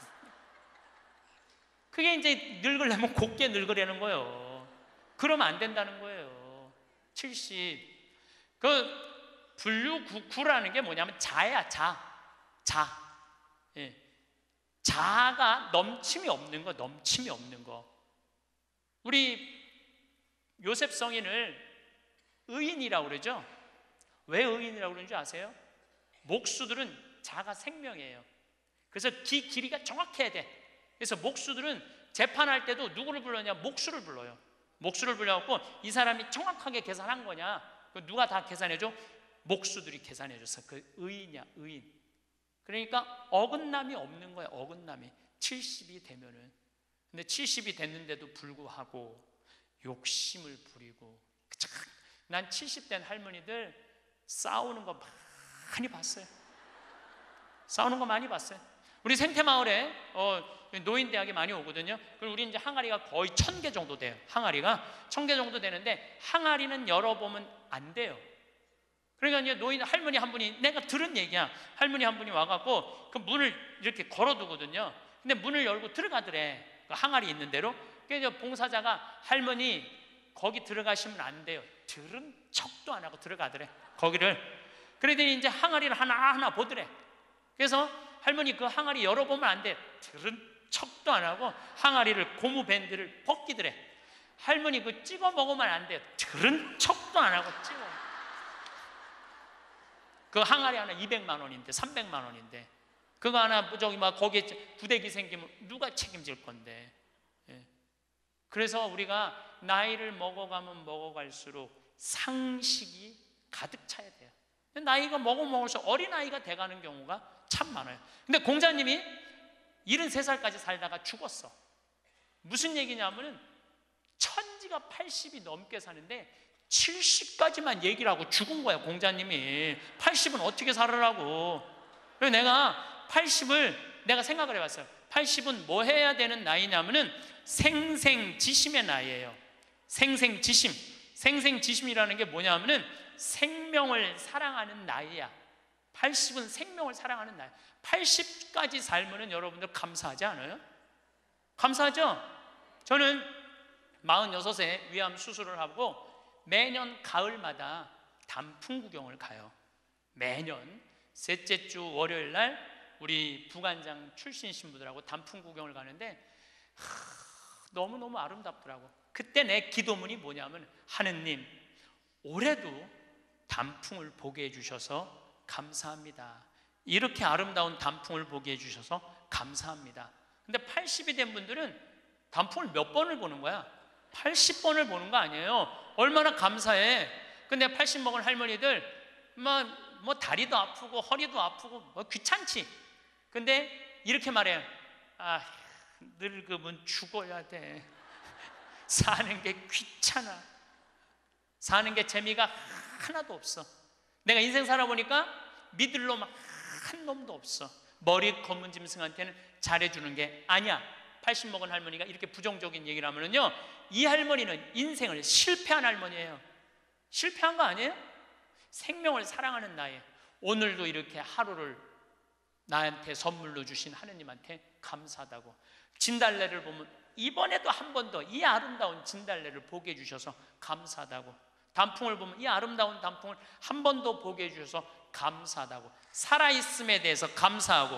그게 이제 늙으려면 곱게 늙으려는 거예요. 그러면 안 된다는 거예요. 칠십. 그 분류구라는 게 뭐냐면 자야, 자. 자. 예. 자가 넘침이 없는 거, 넘침이 없는 거. 우리 요셉 성인을 의인이라고 그러죠. 왜 의인이라고 그러는지 아세요? 목수들은 자가 생명이에요. 그래서 기 길이가 정확해야 돼. 그래서 목수들은 재판할 때도 누구를 불러냐? 목수를 불러요. 목수를 불러갖고 이 사람이 정확하게 계산한 거냐? 누가 다 계산해줘? 목수들이 계산해줘서 그 의인이야, 의인. 그러니까 어긋남이 없는 거야, 어긋남이. 칠십이 되면은. 근데 칠십이 됐는데도 불구하고 욕심을 부리고. 난 칠십 된 할머니들 싸우는 거 많이 봤어요. 싸우는 거 많이 봤어요. 우리 생태마을에 어, 노인대학에 많이 오거든요. 그리고 우리 이제 항아리가 거의 천 개 정도 돼요. 항아리가 천 개 정도 되는데 항아리는 열어보면 안 돼요. 그러니까 이제 노인 할머니 한 분이, 내가 들은 얘기야. 할머니 한 분이 와갖고 그 문을 이렇게 걸어두거든요. 근데 문을 열고 들어가더래. 그 항아리 있는 대로. 그래서 봉사자가 할머니 거기 들어가시면 안 돼요. 들은 척도 안 하고 들어가더래. 거기를. 그러더니 이제 항아리를 하나하나 보더래. 그래서 할머니 그 항아리 열어보면 안 돼. 들은 척도 안 하고 항아리를 고무 밴드를 벗기더래. 할머니 그 찍어 먹으면 안 돼. 들은 척도 안 하고 찍어. 그 항아리 하나 이백만 원인데, 삼백만 원인데, 그거 하나 저기 막 거기에 구데기 생기면 누가 책임질 건데. 예. 그래서 우리가 나이를 먹어가면 먹어갈수록 상식이 가득 차야 돼요. 나이가 먹어 먹을수록 어린아이가 돼가는 경우가 참 많아요. 근데 공자님이 일흔세 살까지 살다가 죽었어. 무슨 얘기냐면은 천지가 팔십이 넘게 사는데 칠십까지만 얘기를 하고 죽은 거야, 공자님이. 팔십은 어떻게 살으라고. 그래서 내가 팔십을 내가 생각을 해봤어요. 팔십은 뭐 해야 되는 나이냐면은 생생지심의 나이예요. 생생지심. 생생지심이라는 게 뭐냐면은 생명을 사랑하는 나이야. 팔십은 생명을 사랑하는 나이. 팔십까지 살면은 여러분들 감사하지 않아요? 감사하죠? 저는 마흔여섯에 위암 수술을 하고 매년 가을마다 단풍 구경을 가요. 매년 셋째 주 월요일 날 우리 부관장 출신 신부들하고 단풍 구경을 가는데 하, 너무너무 아름답더라고. 그때 내 기도문이 뭐냐면, 하느님 올해도 단풍을 보게 해주셔서 감사합니다. 이렇게 아름다운 단풍을 보게 해주셔서 감사합니다. 근데 팔십이 된 분들은 단풍을 몇 번을 보는 거야? 팔십 번을 보는 거 아니에요. 얼마나 감사해. 근데 팔십 먹은 할머니들 뭐, 뭐 다리도 아프고 허리도 아프고 뭐 귀찮지. 근데 이렇게 말해요. 아, 늙으면 죽어야 돼. 사는 게 귀찮아. 사는 게 재미가 하나도 없어. 내가 인생 살아보니까 믿을 놈 한 놈도 없어. 머리 검은 짐승한테는 잘해주는 게 아니야. 팔십 먹은 할머니가 이렇게 부정적인 얘기를 하면은요, 이 할머니는 인생을 실패한 할머니예요. 실패한 거 아니에요? 생명을 사랑하는 나이. 오늘도 이렇게 하루를 나한테 선물로 주신 하느님한테 감사하다고. 진달래를 보면 이번에도 한 번 더 이 아름다운 진달래를 보게 해주셔서 감사하다고. 단풍을 보면 이 아름다운 단풍을 한 번 더 보게 해주셔서 감사하다고. 살아있음에 대해서 감사하고.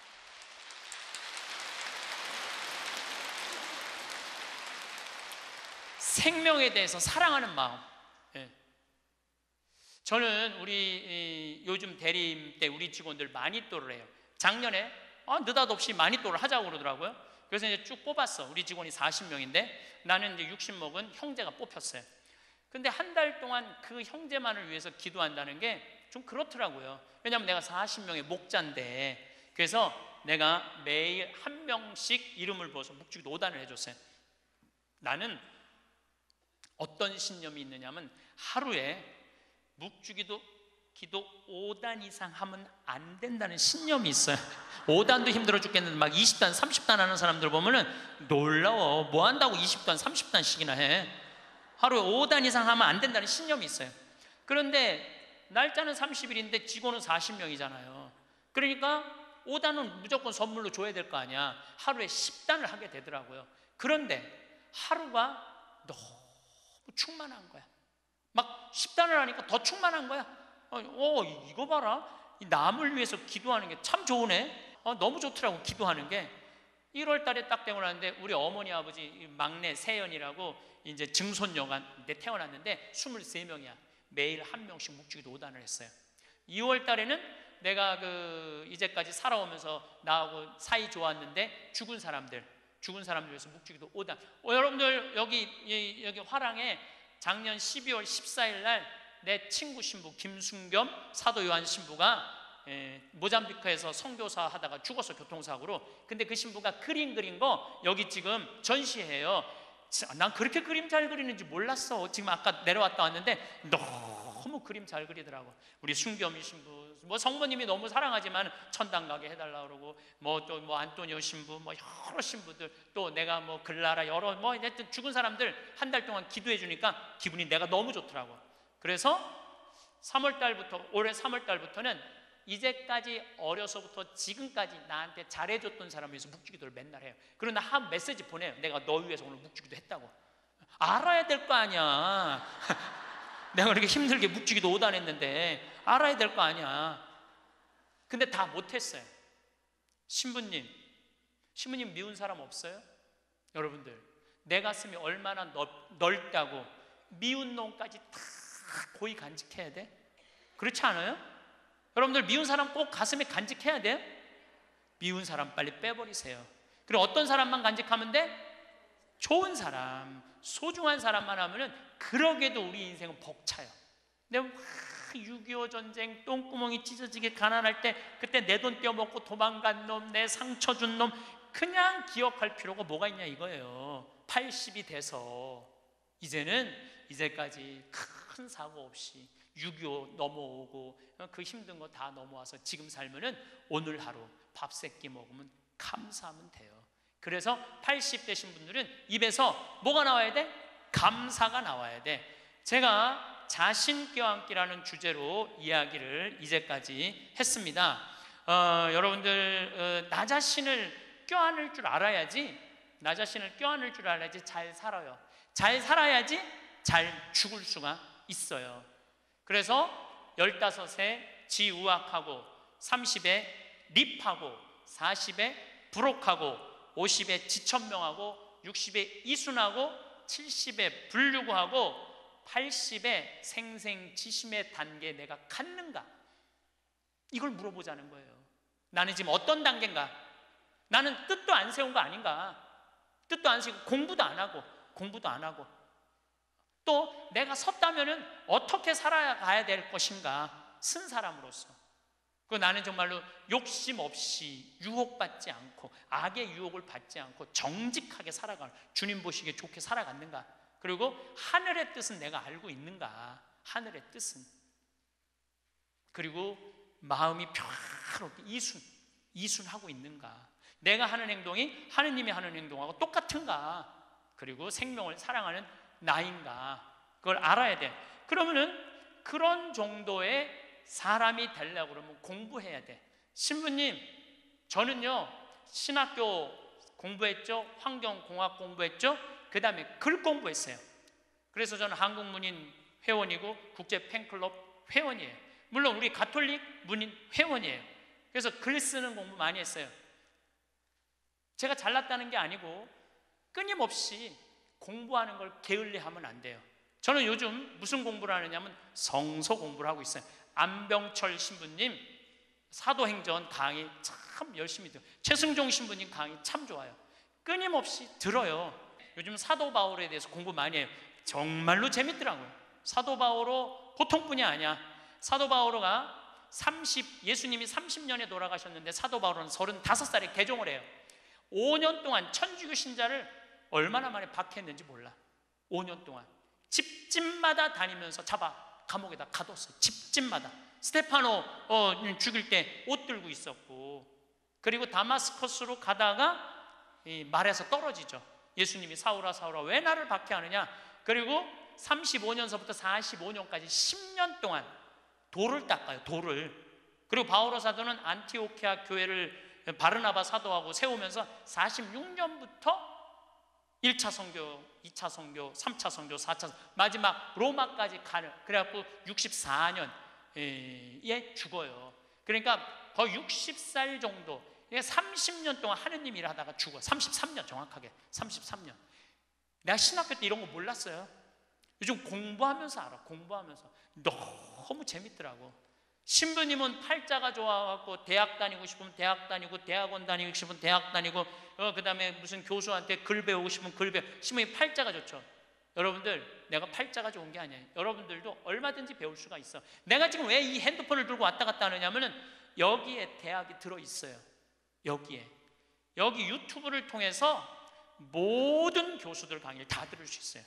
생명에 대해서 사랑하는 마음. 예. 저는 우리 요즘 대리임 때 우리 직원들 마니또를 해요. 작년에 아, 느닷없이 마니또를 하자고 그러더라고요. 그래서 이제 쭉 뽑았어. 우리 직원이 사십 명인데 나는 이제 육십 먹은 형제가 뽑혔어요. 근데 한 달 동안 그 형제만을 위해서 기도한다는 게 좀 그렇더라고요. 왜냐하면 내가 사십 명의 목자인데. 그래서 내가 매일 한 명씩 이름을 부어서 묵주기도 오 단을 해줬어요. 나는 어떤 신념이 있느냐면 하루에 묵주기도 기도 오 단 이상 하면 안 된다는 신념이 있어요. 오 단도 힘들어 죽겠는데 막 이십 단, 삼십 단 하는 사람들 보면은 놀라워. 뭐 한다고 이십 단, 삼십 단씩이나 해. 하루에 오 단 이상 하면 안 된다는 신념이 있어요. 그런데 날짜는 삼십 일인데 직원은 사십 명이잖아요. 그러니까 오 단은 무조건 선물로 줘야 될 거 아니야. 하루에 십 단을 하게 되더라고요. 그런데 하루가 너무 충만한 거야. 막 십단을 하니까 더 충만한 거야. 어, 어 이거 봐라. 이 남을 위해서 기도하는 게 참 좋으네. 어, 너무 좋더라고, 기도하는 게. 일월 달에 딱 되고 나는데 우리 어머니 아버지 막내 세연이라고 이제 증손녀가 태어났는데 스물세 명이야. 매일 한 명씩 묵주기도 오단을 했어요. 이월 달에는 내가 그 이제까지 살아오면서 나하고 사이 좋았는데 죽은 사람들 죽은 사람들 위해서 묵주기도 오단. 어, 여러분들 여기 여기 화랑에 작년 십이월 십사일 날 내 친구 신부 김순겸 사도 요한 신부가 에, 모잠비크에서 선교사 하다가 죽었어, 교통사고로. 근데 그 신부가 그림 그린 거 여기 지금 전시해요. 난 그렇게 그림 잘 그리는지 몰랐어. 지금 아까 내려왔다 왔는데 너무 그림 잘 그리더라고. 우리 순겸이 신부, 뭐 성모님이 너무 사랑하지만 천당 가게 해달라 그러고, 뭐 또 뭐 안토니오 신부, 뭐 여러 신부들, 또 내가 뭐 글라라, 여러 뭐 하여튼 죽은 사람들 한 달 동안 기도해 주니까 기분이 내가 너무 좋더라고. 그래서 삼월 달부터, 올해 삼월 달부터는 이제까지 어려서부터 지금까지 나한테 잘해줬던 사람을 위해서 묵주기도를 맨날 해요. 그러나 한 메시지 보내요. 내가 너 위해서 오늘 묵주기도 했다고. 알아야 될 거 아니야. 내가 그렇게 힘들게 묵주기도 오단했는데 알아야 될 거 아니야. 근데 다 못했어요. 신부님, 신부님 미운 사람 없어요? 여러분들, 내 가슴이 얼마나 넓, 넓다고 미운 놈까지 다 고이 간직해야 돼? 그렇지 않아요? 여러분들 미운 사람 꼭 가슴에 간직해야 돼요? 미운 사람 빨리 빼버리세요. 그리고 어떤 사람만 간직하면 돼? 좋은 사람, 소중한 사람만 하면은 그러게도 우리 인생은 벅차요. 근데 육이오 전쟁 똥구멍이 찢어지게 가난할 때 그때 내 돈 떼어먹고 도망간 놈, 내 상처 준 놈 그냥 기억할 필요가 뭐가 있냐 이거예요. 팔십이 돼서 이제는 이제까지 큰 사고 없이 육이오 넘어오고 그 힘든 거 다 넘어와서 지금 살면은 오늘 하루 밥 세 끼 먹으면 감사하면 돼요. 그래서 팔십 되신 분들은 입에서 뭐가 나와야 돼? 감사가 나와야 돼. 제가 자신 껴안기라는 주제로 이야기를 이제까지 했습니다. 어, 여러분들 어, 나 자신을 껴안을 줄 알아야지, 나 자신을 껴안을 줄 알아야지 잘 살아요. 잘 살아야지 잘 죽을 수가 있어요. 그래서 열다섯에 지우학하고, 삼십에 립하고, 사십에 부록하고, 오십에 지천명하고, 육십에 이순하고, 칠십에 불유구하고, 팔십에 생생지심의 단계에 내가 갔는가? 이걸 물어보자는 거예요. 나는 지금 어떤 단계인가? 나는 뜻도 안 세운 거 아닌가? 뜻도 안 세우고 공부도 안 하고 공부도 안 하고 또 내가 섰다면은 어떻게 살아가야 될 것인가? 쓴 사람으로서. 그 나는 정말로 욕심 없이 유혹받지 않고 악의 유혹을 받지 않고 정직하게 살아가는, 주님 보시기에 좋게 살아갔는가? 그리고 하늘의 뜻은 내가 알고 있는가? 하늘의 뜻은. 그리고 마음이 평화롭게 이순, 이순하고 있는가? 내가 하는 행동이 하느님이 하는 행동하고 똑같은가? 그리고 생명을 사랑하는 나인가? 그걸 알아야 돼. 그러면은 그런 정도의 사람이 되려고 그러면 공부해야 돼. 신부님, 저는요 신학교 공부했죠, 환경공학 공부했죠, 그 다음에 글 공부했어요. 그래서 저는 한국문인 회원이고 국제 팬클럽 회원이에요. 물론 우리 가톨릭 문인 회원이에요. 그래서 글 쓰는 공부 많이 했어요. 제가 잘났다는 게 아니고 끊임없이 공부하는 걸 게을리하면 안 돼요. 저는 요즘 무슨 공부를 하느냐면 성서 공부를 하고 있어요. 안병철 신부님 사도행전 강의 참 열심히 들어요. 최승종 신부님 강의 참 좋아요. 끊임없이 들어요. 요즘 사도 바울에 대해서 공부 많이 해요. 정말로 재밌더라고요. 사도 바오로 보통뿐이 아니야. 사도 바오로가 삼십, 예수님이 삼십 년에 돌아가셨는데 사도 바오로는 서른다섯 살에 개종을 해요. 오 년 동안 천주교 신자를 얼마나 많이 박해했는지 몰라. 오 년 동안 집집마다 다니면서 잡아 감옥에다 가뒀어요. 집집마다. 스테파노 어, 죽일 때 옷 들고 있었고, 그리고 다마스커스로 가다가 이 말에서 떨어지죠. 예수님이 사울아 사울아 왜 나를 박해하느냐. 그리고 삼십오 년서부터 사십오 년까지 십 년 동안 돌을 닦아요. 돌을. 그리고 바오로 사도는 안티오키아 교회를 바르나바 사도하고 세우면서 사십육 년부터 일 차 선교, 이 차 선교, 삼 차 선교, 사 차 선교, 마지막 로마까지 가는, 그래갖고 육십사 년에 죽어요. 그러니까 거의 육십 살 정도, 삼십 년 동안 하느님 일 하다가 죽어. 삼십삼 년, 정확하게 삼십삼 년. 내가 신학교 때 이런 거 몰랐어요. 요즘 공부하면서 알아. 공부하면서 너무 재밌더라고. 신부님은 팔자가 좋아갖고 대학 다니고 싶으면 대학 다니고, 대학원 다니고 싶으면 대학 다니고, 어, 그 다음에 무슨 교수한테 글 배우고 싶으면 글 배우. 신부님 팔자가 좋죠. 여러분들, 내가 팔자가 좋은 게 아니에요. 여러분들도 얼마든지 배울 수가 있어. 내가 지금 왜 이 핸드폰을 들고 왔다 갔다 하느냐면은 여기에 대학이 들어있어요. 여기에. 여기 유튜브를 통해서 모든 교수들 강의를 다 들을 수 있어요.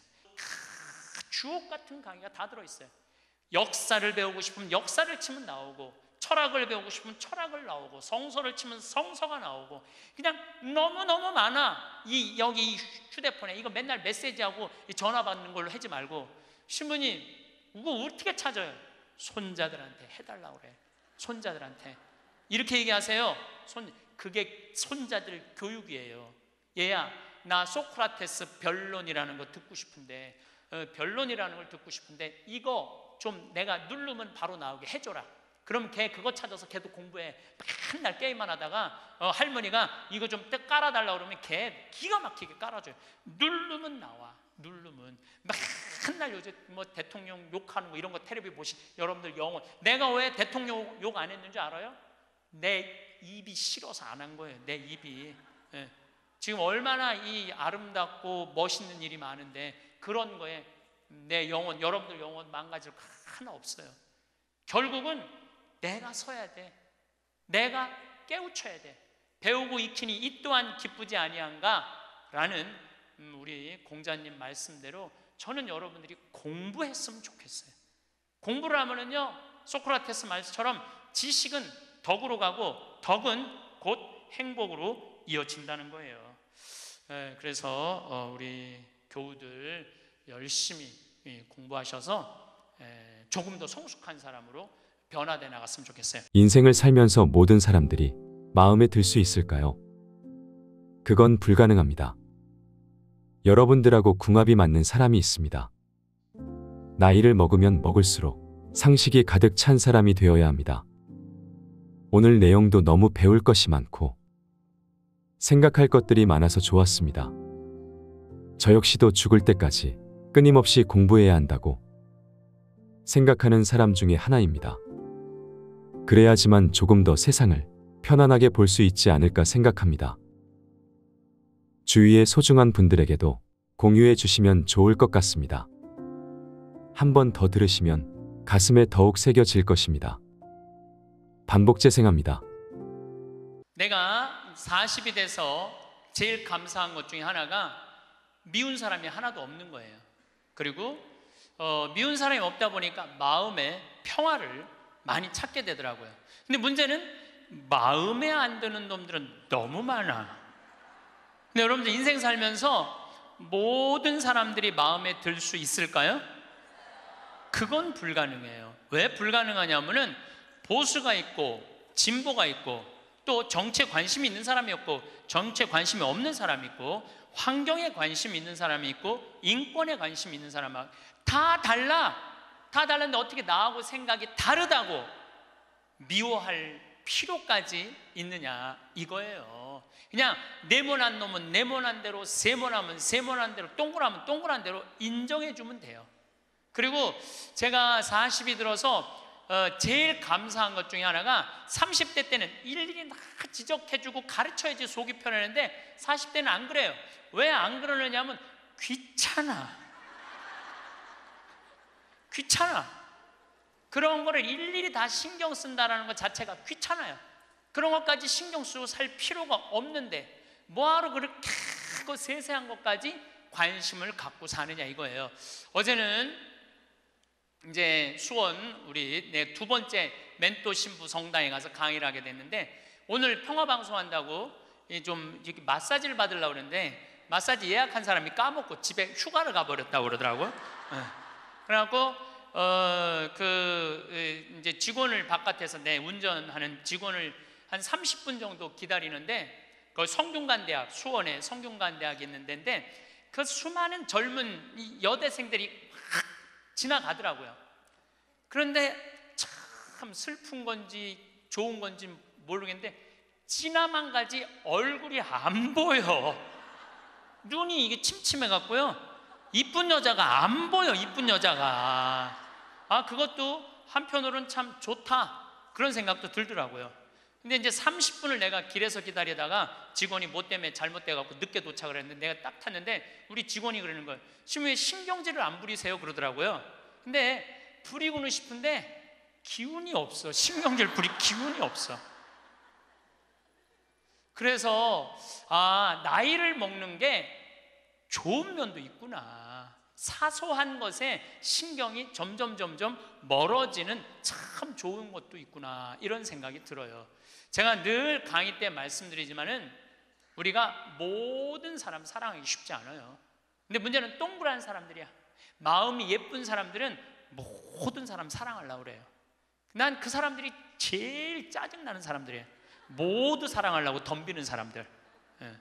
주옥 같은 강의가 다 들어있어요. 역사를 배우고 싶으면 역사를 치면 나오고, 철학을 배우고 싶으면 철학을 나오고, 성서를 치면 성서가 나오고, 그냥 너무너무 많아. 이 여기 휴대폰에 이거 맨날 메시지하고 전화 받는 걸로 하지 말고, 신부님 이거 어떻게 찾아요? 손자들한테 해달라고 그래. 손자들한테 이렇게 얘기하세요. 손, 그게 손자들 교육이에요. 얘야, 나 소크라테스 변론이라는 거 듣고 싶은데, 어, 변론이라는 걸 듣고 싶은데 이거 좀 내가 누르면 바로 나오게 해줘라. 그럼 걔 그거 찾아서 걔도 공부해. 맨날 게임만 하다가 어, 할머니가 이거 좀 깔아달라고 그러면 걔 기가 막히게 깔아줘요. 누르면 나와. 누르면. 맨날 요새 뭐 대통령 욕하는 거 이런 거 텔레비 보시, 여러분들 영혼. 내가 왜 대통령 욕 안 했는지 알아요? 내 입이 싫어서 안 한 거예요. 내 입이. 예. 지금 얼마나 이 아름답고 멋있는 일이 많은데 그런 거에 내 영혼, 여러분들 영혼 망가질 거 하나 없어요. 결국은 내가 서야 돼. 내가 깨우쳐야 돼. 배우고 익히니 이 또한 기쁘지 아니한가? 라는 우리 공자님 말씀대로 저는 여러분들이 공부했으면 좋겠어요. 공부를 하면은요, 소크라테스 말씀처럼 지식은 덕으로 가고 덕은 곧 행복으로 이어진다는 거예요. 그래서 우리 교우들 열심히 공부하셔서 조금 더 성숙한 사람으로 변화돼 나갔으면 좋겠어요. 인생을 살면서 모든 사람들이 마음에 들 수 있을까요? 그건 불가능합니다. 여러분들하고 궁합이 맞는 사람이 있습니다. 나이를 먹으면 먹을수록 상식이 가득 찬 사람이 되어야 합니다. 오늘 내용도 너무 배울 것이 많고 생각할 것들이 많아서 좋았습니다. 저 역시도 죽을 때까지 끊임없이 공부해야 한다고 생각하는 사람 중에 하나입니다. 그래야지만 조금 더 세상을 편안하게 볼 수 있지 않을까 생각합니다. 주위의 소중한 분들에게도 공유해 주시면 좋을 것 같습니다. 한 번 더 들으시면 가슴에 더욱 새겨질 것입니다. 반복 재생합니다. 내가 사십이 돼서 제일 감사한 것 중에 하나가 미운 사람이 하나도 없는 거예요. 그리고 어, 미운 사람이 없다 보니까 마음에 평화를 많이 찾게 되더라고요. 근데 문제는 마음에 안 드는 놈들은 너무 많아. 근데 여러분들 인생 살면서 모든 사람들이 마음에 들 수 있을까요? 그건 불가능해요. 왜 불가능하냐면은 보수가 있고 진보가 있고 또 정치에 관심이 있는 사람이 없고 정치에 관심이 없는 사람이 있고 환경에 관심이 있는 사람이 있고 인권에 관심이 있는 사람이 다 달라. 다 달랐는데 어떻게 나하고 생각이 다르다고 미워할 필요까지 있느냐 이거예요. 그냥 네모난 놈은 네모난 대로, 세모나면 세모난 대로, 동그라면 동그란 대로 인정해 주면 돼요. 그리고 제가 사십이 들어서 어, 제일 감사한 것 중에 하나가 삼십 대 때는 일일이 막 지적해주고 가르쳐야지 속이 편했는데 사십 대는 안 그래요. 왜 안 그러느냐면 귀찮아. 귀찮아. 그런 거를 일일이 다 신경 쓴다는 것 자체가 귀찮아요. 그런 것까지 신경 쓰고 살 필요가 없는데 뭐하러 그렇게 그 세세한 것까지 관심을 갖고 사느냐 이거예요. 어제는 이제 수원 우리 내 두 번째 멘토 신부 성당에 가서 강의를 하게 됐는데 오늘 평화방송 한다고 좀 이렇게 마사지를 받으려고 그러는데 마사지 예약한 사람이 까먹고 집에 휴가를 가버렸다고 그러더라고요. 그래갖고 어, 그 이제 직원을 바깥에서 내 운전하는 직원을 한 삼십 분 정도 기다리는데 그 성균관대학 수원에 성균관대학이 있는 데인데 그 수많은 젊은 이 여대생들이 확 지나가더라고요. 그런데 참 슬픈 건지 좋은 건지 모르겠는데 지나만 가지 얼굴이 안 보여. 눈이 이게 침침해 갖고요. 이쁜 여자가 안 보여. 이쁜 여자가. 아, 그것도 한편으로는 참 좋다 그런 생각도 들더라고요. 근데 이제 삼십 분을 내가 길에서 기다리다가 직원이 뭐 때문에 잘못돼 갖고 늦게 도착을 했는데 내가 딱 탔는데 우리 직원이 그러는 거예요. 지금 왜 신경질을 안 부리세요? 그러더라고요. 근데 부리고는 싶은데 기운이 없어. 신경질 부릴 기운이 없어. 그래서 아, 나이를 먹는 게 좋은 면도 있구나. 사소한 것에 신경이 점점 점점 멀어지는 참 좋은 것도 있구나, 이런 생각이 들어요. 제가 늘 강의 때 말씀드리지만은 우리가 모든 사람 사랑하기 쉽지 않아요. 근데 문제는 동그란 사람들이야. 마음이 예쁜 사람들은 모든 사람 사랑하려고 그래요. 난 그 사람들이 제일 짜증나는 사람들이에요. 모두 사랑하려고 덤비는 사람들. 예.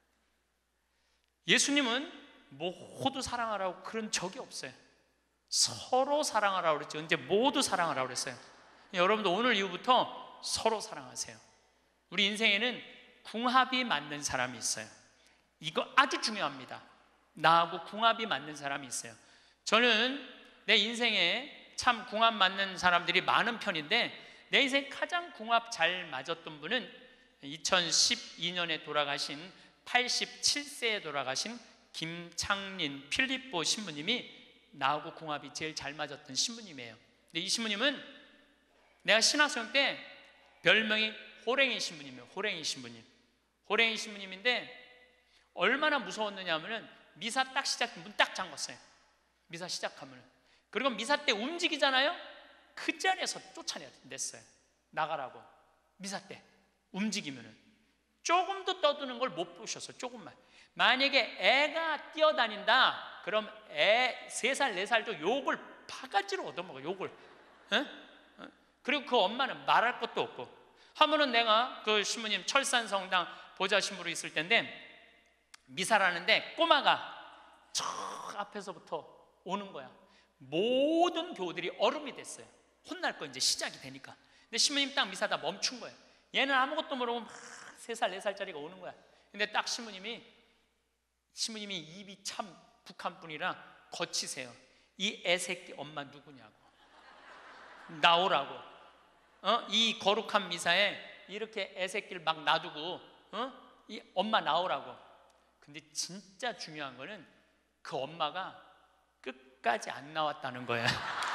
예수님은 모두 사랑하라고 그런 적이 없어요. 서로 사랑하라고 그랬죠. 이제 모두 사랑하라고 그랬어요. 여러분도 오늘 이후부터 서로 사랑하세요. 우리 인생에는 궁합이 맞는 사람이 있어요. 이거 아주 중요합니다. 나하고 궁합이 맞는 사람이 있어요. 저는 내 인생에 참 궁합 맞는 사람들이 많은 편인데 내 인생 가장 궁합 잘 맞았던 분은 이천십이 년에 돌아가신 팔십칠 세에 돌아가신 김창린 필립보 신부님이 나하고 궁합이 제일 잘 맞았던 신부님이에요. 근데 이 신부님은 내가 신학생 때 별명이 호랭이 신부님이에요. 호랭이 신부님. 호랭이 신부님인데 얼마나 무서웠느냐 하면은 미사 딱 시작, 문 딱 잠궜어요. 미사 시작하면은. 그리고 미사 때 움직이잖아요. 그 자리에서 쫓아냈어요. 나가라고. 미사 때 움직이면은 조금도 떠드는 걸 못 보셨어요. 조금만. 만약에 애가 뛰어다닌다 그럼 애 세 살 네 살도 욕을 바가지로 얻어먹어. 욕을. 에? 그리고 그 엄마는 말할 것도 없고. 하면은 내가 그 신부님 철산성당 보좌 신부로 있을 때인데 미사라는데 꼬마가 저 앞에서부터 오는 거야. 모든 교우들이 얼음이 됐어요. 혼날 거 이제 시작이 되니까. 근데 신부님 딱 미사다 멈춘 거예요. 얘는 아무것도 모르고 막 세 살 네 살짜리가 오는 거야. 근데 딱 신부님이 신부님이 입이 참 북한 분이라 거치세요. 이 애새끼 엄마 누구냐고. 나오라고. 어? 이 거룩한 미사에 이렇게 애새끼를 막 놔두고 어? 이 엄마 나오라고. 근데 진짜 중요한 거는 그 엄마가 끝까지 안 나왔다는 거야.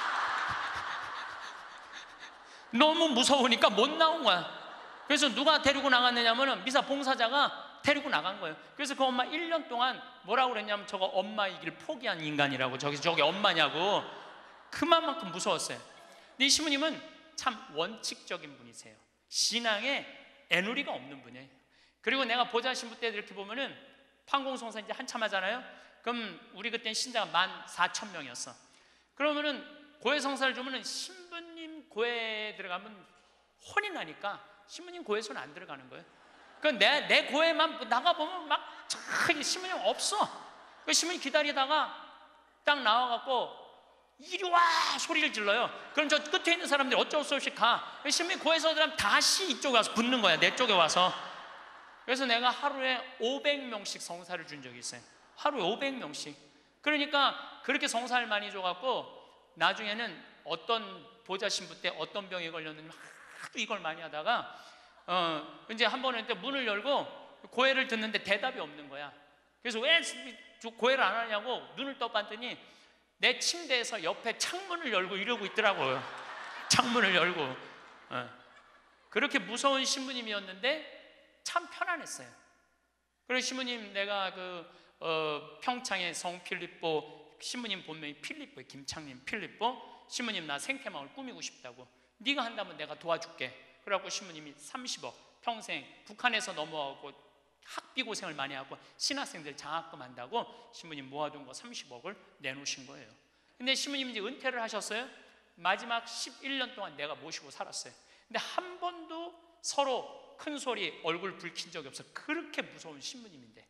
너무 무서우니까 못 나온 거야. 그래서 누가 데리고 나갔느냐면 미사 봉사자가 데리고 나간 거예요. 그래서 그 엄마 일 년 동안 뭐라고 그랬냐면 저거 엄마이길 포기한 인간이라고. 저기 저게 엄마냐고. 그만큼 무서웠어요. 근데 이 신부님은 참 원칙적인 분이세요. 신앙에 애누리가 없는 분이에요. 그리고 내가 보좌 신부 때 이렇게 보면은 판공성사 이제 한참 하잖아요. 그럼 우리 그때는 신자가 만 사천 명이었어. 그러면은 고해 성사를 주면은 신부님 고해에 들어가면 혼이 나니까 신부님 고해소는 안 들어가는 거예요. 그 내 내 고해만 나가 보면 막 신부님 없어. 그 신부님 기다리다가 딱 나와갖고 이리 와 소리를 질러요. 그럼 저 끝에 있는 사람들이 어쩔 수 없이 가. 신부님 고해소 들어가면 다시 이쪽에 와서 붙는 거야. 내 쪽에 와서. 그래서 내가 하루에 오백 명씩 성사를 준 적이 있어요. 하루에 오백 명씩. 그러니까 그렇게 성사를 많이 줘갖고 나중에는 어떤 보좌 신부 때 어떤 병이 걸렸는지 하도 이걸 많이 하다가 어 이제 한 번은 문을 열고 고해를 듣는데 대답이 없는 거야. 그래서 왜 고해를 안 하냐고 눈을 떠봤더니 내 침대에서 옆에 창문을 열고 이러고 있더라고요. 창문을 열고. 어. 그렇게 무서운 신부님이었는데 참 편안했어요. 그리고 신부님 내가 그 어, 평창의 성 필립보 신부님 본명이 필립보, 김창림 필립보. 신부님 나 생태마을 꾸미고 싶다고. 네가 한다면 내가 도와줄게. 그래갖고 신부님이 삼십억 평생 북한에서 넘어가고 학비 고생을 많이 하고 신학생들 장학금 한다고 신부님 모아둔 거 삼십억을 내놓으신 거예요. 근데 신부님이 이제 은퇴를 하셨어요. 마지막 십일 년 동안 내가 모시고 살았어요. 근데 한 번도 서로 큰 소리 얼굴 붉힌 적이 없어. 그렇게 무서운 신부님인데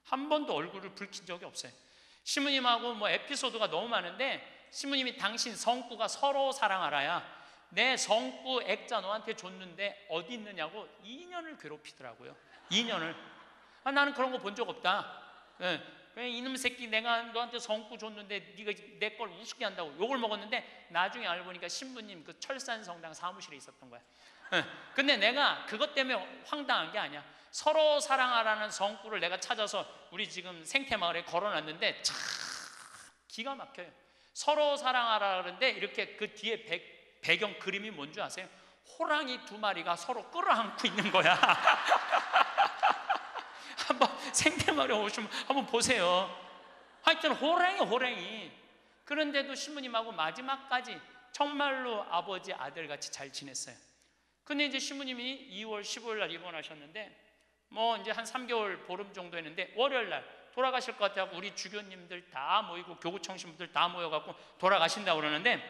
한 번도 얼굴을 붉힌 적이 없어요. 신부님하고 뭐 에피소드가 너무 많은데, 신부님이 당신 성구가 서로 사랑하라야 내 성구 액자 너한테 줬는데 어디 있느냐고 이 년을 괴롭히더라고요. 이 년을. 아, 나는 그런 거 본 적 없다. 예. 이놈 새끼 내가 너한테 성구 줬는데 네가 내 걸 우습게 한다고 욕을 먹었는데, 나중에 알고 보니까 신부님 그 철산성당 사무실에 있었던 거야. 예. 근데 내가 그것 때문에 황당한 게 아니야. 서로 사랑하라는 성구를 내가 찾아서 우리 지금 생태마을에 걸어놨는데 참 기가 막혀요. 서로 사랑하라 그러는데 이렇게 그 뒤에 배, 배경 그림이 뭔지 아세요? 호랑이 두 마리가 서로 끌어안고 있는 거야. 한번 생태마을에 오시면 한번 보세요. 하여튼 호랑이 호랑이. 그런데도 신부님하고 마지막까지 정말로 아버지 아들같이 잘 지냈어요. 근데 이제 신부님이 이월 십오일 날 입원하셨는데 뭐 이제 한 삼 개월 보름 정도 했는데 월요일 날 돌아가실 것 같아서 우리 주교님들 다 모이고 교구청 신부들 다 모여갖고 돌아가신다고 그러는데,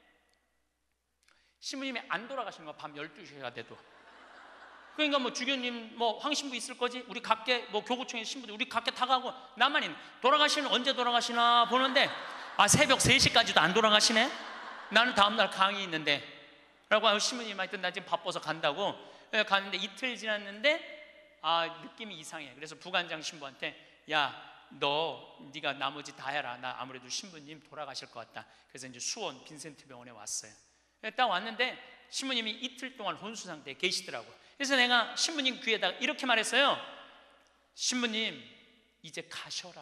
신부님이 안 돌아가시는 거야. 밤 열두 시가 돼도. 그러니까 뭐 주교님 뭐 황신부 있을 거지, 우리 각계 뭐 교구청의 신부들 우리 각계 다 가고 나만 있는. 돌아가시는 언제 돌아가시나 보는데 아 새벽 세 시까지도 안 돌아가시네. 나는 다음날 강의 있는데 라고 하고 신부님 하여튼 나 지금 바빠서 간다고 갔는데 이틀 지났는데 아 느낌이 이상해. 그래서 부관장 신부한테 야 너 네가 나머지 다 해라. 나 아무래도 신부님 돌아가실 것 같다. 그래서 이제 수원 빈센트 병원에 왔어요. 딱 왔는데 신부님이 이틀 동안 혼수 상태에 계시더라고. 그래서 내가 신부님 귀에다가 이렇게 말했어요. 신부님 이제 가셔라.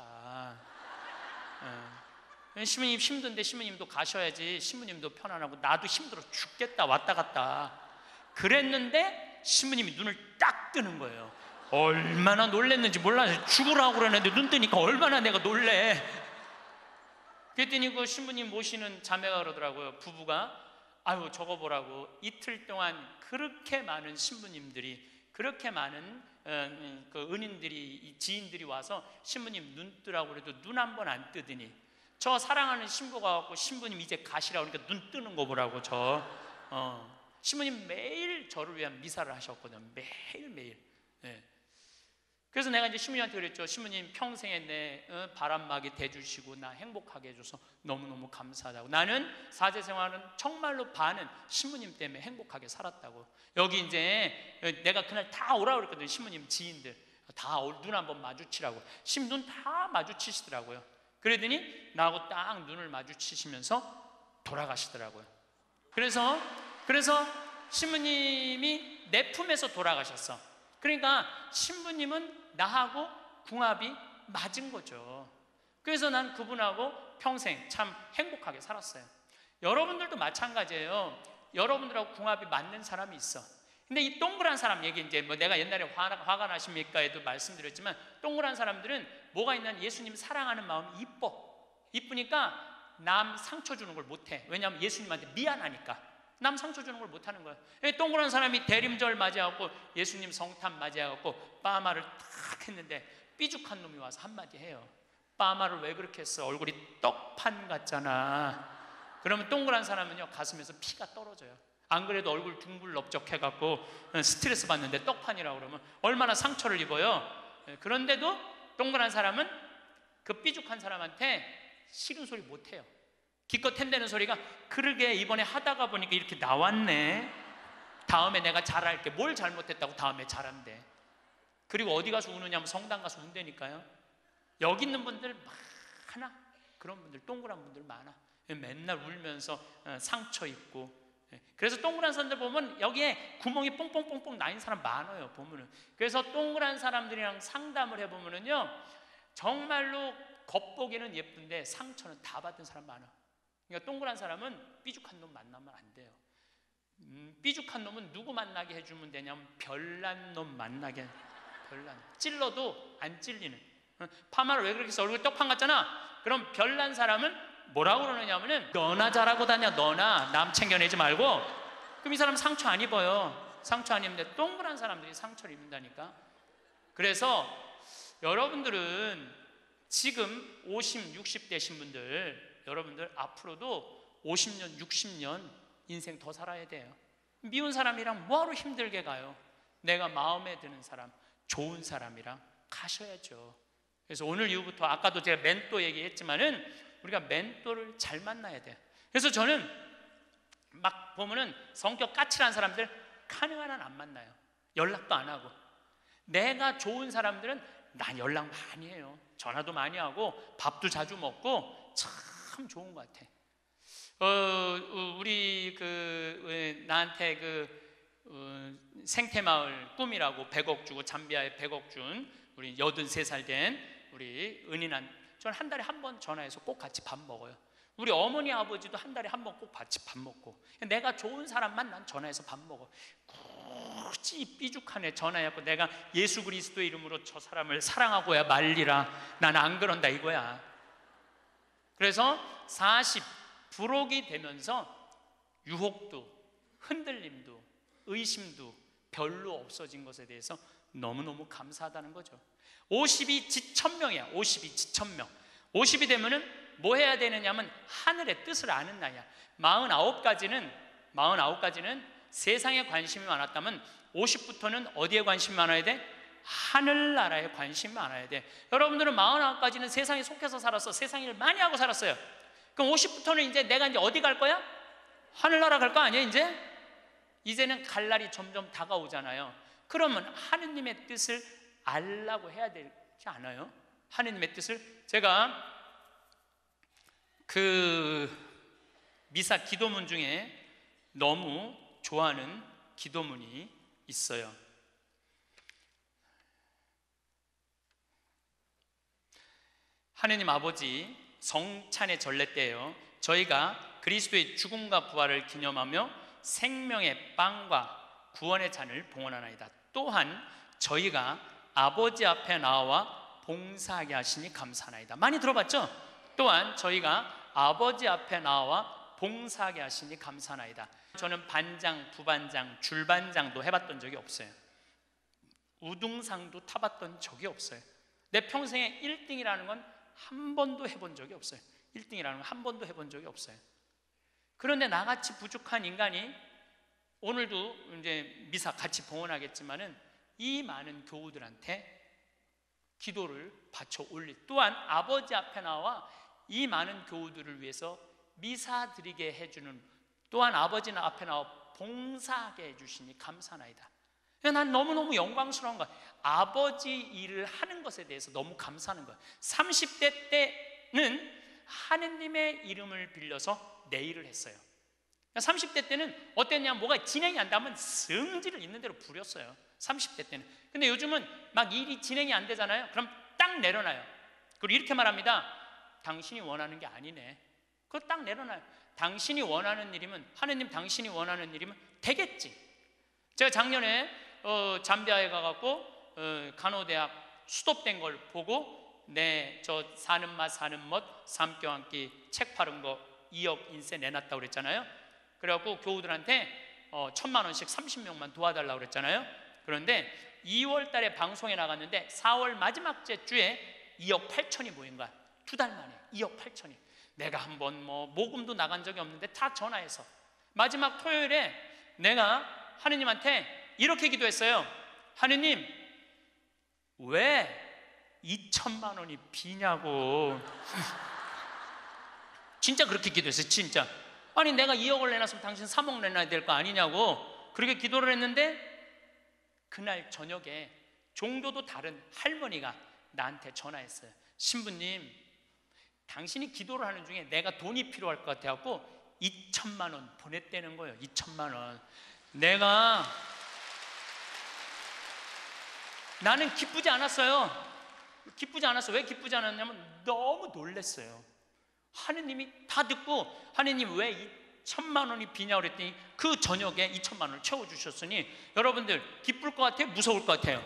어. 신부님 힘든데 신부님도 가셔야지. 신부님도 편안하고 나도 힘들어 죽겠다 왔다 갔다 그랬는데 신부님이 눈을 딱 뜨는 거예요. 얼마나 놀랬는지 몰라요. 죽으라고 그러는데 눈 뜨니까 얼마나 내가 놀래. 그랬더니 그 신부님 모시는 자매가 그러더라고요. 부부가 아유 저거 보라고 이틀 동안 그렇게 많은 신부님들이, 그렇게 많은 어, 그 은인들이, 지인들이 와서 신부님 눈 뜨라고 그래도 눈 한 번 안 뜨더니 저 사랑하는 신부가 왔고 신부님 이제 가시라고 그러니까 눈 뜨는 거 보라고. 저 어, 신부님 매일 저를 위한 미사를 하셨거든요. 매일매일. 네. 그래서 내가 이제 신부님한테 그랬죠. 신부님 평생에 내 어, 바람막이 대주시고 나 행복하게 해줘서 너무너무 감사하다고. 나는 사제 생활은 정말로 반은 신부님 때문에 행복하게 살았다고. 여기 이제 내가 그날 다 오라고 그랬거든요. 신부님 지인들 다 눈 한번 마주치라고. 신부 눈 다 마주치시더라고요. 그러더니 나하고 딱 눈을 마주치시면서 돌아가시더라고요. 그래서 그래서 신부님이 내 품에서 돌아가셨어. 그러니까 신부님은 나하고 궁합이 맞은 거죠. 그래서 난 그분하고 평생 참 행복하게 살았어요. 여러분들도 마찬가지예요. 여러분들하고 궁합이 맞는 사람이 있어. 근데 이 동그란 사람 얘기, 이제 뭐 내가 옛날에 화, 화가 나십니까에도 말씀드렸지만, 동그란 사람들은 뭐가 있냐면 예수님 사랑하는 마음이 이뻐. 이쁘니까 남 상처 주는 걸 못해. 왜냐하면 예수님한테 미안하니까. 남 상처 주는 걸 못하는 거야. 동그란 사람이 대림절 맞이하고 예수님 성탄 맞이하고 빠마를 탁 했는데 삐죽한 놈이 와서 한마디 해요. 빠마를 왜 그렇게 했어? 얼굴이 떡판 같잖아. 그러면 동그란 사람은요 가슴에서 피가 떨어져요. 안 그래도 얼굴 둥글럽적해갖고 스트레스 받는데 떡판이라고 그러면 얼마나 상처를 입어요. 그런데도 동그란 사람은 그 삐죽한 사람한테 싫은 소리 못해요. 기껏 hen대는 소리가 그러게 이번에 하다가 보니까 이렇게 나왔네. 다음에 내가 잘할게. 뭘 잘못했다고 다음에 잘한대. 그리고 어디 가서 우느냐면 성당 가서 운다니까요. 여기 있는 분들 많아. 그런 분들 동그란 분들 많아. 맨날 울면서 상처 입고. 그래서 동그란 사람들 보면 여기에 구멍이 뽕뽕뽕뽕 나인 사람 많아요. 보면은. 그래서 동그란 사람들이랑 상담을 해보면은요 정말로 겉보기는 예쁜데 상처는 다 받은 사람 많아. 그러니까 동그란 사람은 삐죽한 놈 만나면 안 돼요. 음, 삐죽한 놈은 누구 만나게 해주면 되냐면 별난 놈 만나게. 별난. 찔러도 안 찔리는. 파마를 왜 그렇게 해서 얼굴 떡판 같잖아. 그럼 별난 사람은 뭐라고 그러느냐면은 너나 잘하고 다녀. 너나 남 챙겨내지 말고. 그럼 이 사람 상처 안 입어요. 상처 안 입는데 동그란 사람들이 상처를 입는다니까. 그래서 여러분들은 지금 오십, 육십 대신 분들, 여러분들 앞으로도 오십 년, 육십 년 인생 더 살아야 돼요. 미운 사람이랑 뭐하러 힘들게 가요? 내가 마음에 드는 사람, 좋은 사람이랑 가셔야죠. 그래서 오늘 이후부터 아까도 제가 멘토 얘기했지만은 우리가 멘토를 잘 만나야 돼요. 그래서 저는 막 보면은 성격 까칠한 사람들 가능한 한 안 만나요. 연락도 안 하고. 내가 좋은 사람들은 난 연락 많이 해요. 전화도 많이 하고 밥도 자주 먹고 참 좋은 것 같아. 어, 우리 그 나한테 그 어, 생태마을 꿈이라고 백억 주고 잠비아에 백억 준 우리 여든세 살 된 우리 은인한, 저는 한 달에 한 번 전화해서 꼭 같이 밥 먹어요. 우리 어머니 아버지도 한 달에 한 번 꼭 같이 밥 먹고, 내가 좋은 사람만 난 전화해서 밥 먹어. 굳이 삐죽한 애 전화해갖고 내가 예수 그리스도 이름으로 저 사람을 사랑하고야 말리라, 나는 안 그런다 이거야. 그래서 사십 부록이 되면서 유혹도 흔들림도 의심도 별로 없어진 것에 대해서 너무너무 감사하다는 거죠. 오십이 지천명이야. 오십이 지천명. 오십이 되면은 뭐 해야 되느냐면 하늘의 뜻을 아는 나이야. 마흔아홉 가지는 마흔아홉 가지는 세상에 관심이 많았다면 오십부터는 어디에 관심이 많아야 돼? 하늘나라에 관심이 많아야 돼. 여러분들은 마흔아홉 가지는 세상에 속해서 살았어. 세상 일 많이 하고 살았어요. 그럼 오십부터는 이제 내가 이제 어디 갈 거야? 하늘나라 갈 거 아니야 이제? 이제는 갈 날이 점점 다가오잖아요. 그러면 하느님의 뜻을 알라고 해야 되지 않아요? 하느님의 뜻을. 제가 그 미사 기도문 중에 너무 좋아하는 기도문이 있어요. 하느님 아버지, 성찬의 전례 때예요. 저희가 그리스도의 죽음과 부활을 기념하며 생명의 빵과 구원의 잔을 봉헌하나이다. 또한 저희가 아버지 앞에 나와 봉사하게 하시니 감사하나이다. 많이 들어봤죠? 또한 저희가 아버지 앞에 나와 봉사하게 하시니 감사하나이다. 저는 반장, 부반장, 줄반장도 해봤던 적이 없어요. 우등상도 타봤던 적이 없어요. 내 평생에 일 등이라는 건 한 번도 해본 적이 없어요. 일 등이라는 건 한 번도 해본 적이 없어요. 그런데 나같이 부족한 인간이 오늘도 이제 미사 같이 봉헌하겠지만은 이 많은 교우들한테 기도를 바쳐 올릴, 또한 아버지 앞에 나와 이 많은 교우들을 위해서 미사 드리게 해주는, 또한 아버지 앞에 나와 봉사하게 해주시니 감사하나이다. 난 너무너무 영광스러운 거야. 아버지 일을 하는 것에 대해서 너무 감사하는 거야. 삼십 대 때는 하느님의 이름을 빌려서 내 일을 했어요. 삼십 대 때는 어땠냐, 뭐가 진행이 안 되면 성질을 있는 대로 부렸어요. 삼십 대 때는. 근데 요즘은 막 일이 진행이 안 되잖아요. 그럼 딱 내려놔요. 그리고 이렇게 말합니다. 당신이 원하는 게 아니네. 그거 딱 내려놔요. 당신이 원하는 일이면, 하느님 당신이 원하는 일이면 되겠지. 제가 작년에 어, 잠비아에 가갖고 어, 간호대학 수dob된 걸 보고 내 저 사는 맛 사는 멋 삼교 한 끼 책 팔은 거 이억 인세 내놨다고 그랬잖아요. 그래갖고 교우들한테 어, 천만 원씩 삼십 명만 도와달라고 그랬잖아요. 그런데 이월 달에 방송에 나갔는데 사월 마지막 주에 이억 팔천이 모인 거야. 두 달 만에 이억 팔천이. 내가 한번 뭐 모금도 나간 적이 없는데 다 전화해서 마지막 토요일에 내가 하느님한테 이렇게 기도했어요. 하느님, 왜 이천만 원이 비냐고. 진짜 그렇게 기도했어요. 진짜. 아니 내가 이억을 내놨으면 당신 삼억 내놔야 될 거 아니냐고 그렇게 기도를 했는데, 그날 저녁에 종교도 다른 할머니가 나한테 전화했어요. 신부님, 당신이 기도를 하는 중에 내가 돈이 필요할 것 같아갖고 이천만 원 보냈다는 거예요. 이천만 원. 내가 나는 기쁘지 않았어요. 기쁘지 않았어. 왜 기쁘지 않았냐면 너무 놀랐어요. 하느님이 다 듣고 하느님 왜 이천만 원이 비냐고 그랬더니 그 저녁에 이천만 원을 채워주셨으니 여러분들 기쁠 것 같아요? 무서울 것 같아요?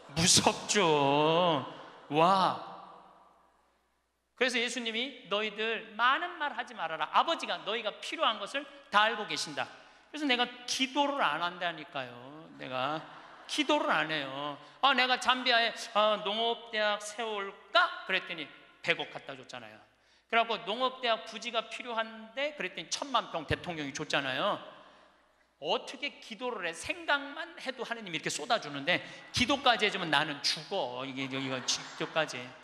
무섭죠. 와. 그래서 예수님이 너희들 많은 말 하지 말아라. 아버지가 너희가 필요한 것을 다 알고 계신다. 그래서 내가 기도를 안 한다니까요. 내가 기도를 안 해요. 아, 내가 잠비아에 아, 농업대학 세울까? 그랬더니 백억 갖다 줬잖아요. 그래갖고 농업대학 부지가 필요한데 그랬더니 천만 평 대통령이 줬잖아요. 어떻게 기도를 해? 생각만 해도 하느님이 이렇게 쏟아주는데 기도까지 해주면 나는 죽어. 이게 이거 기도까지.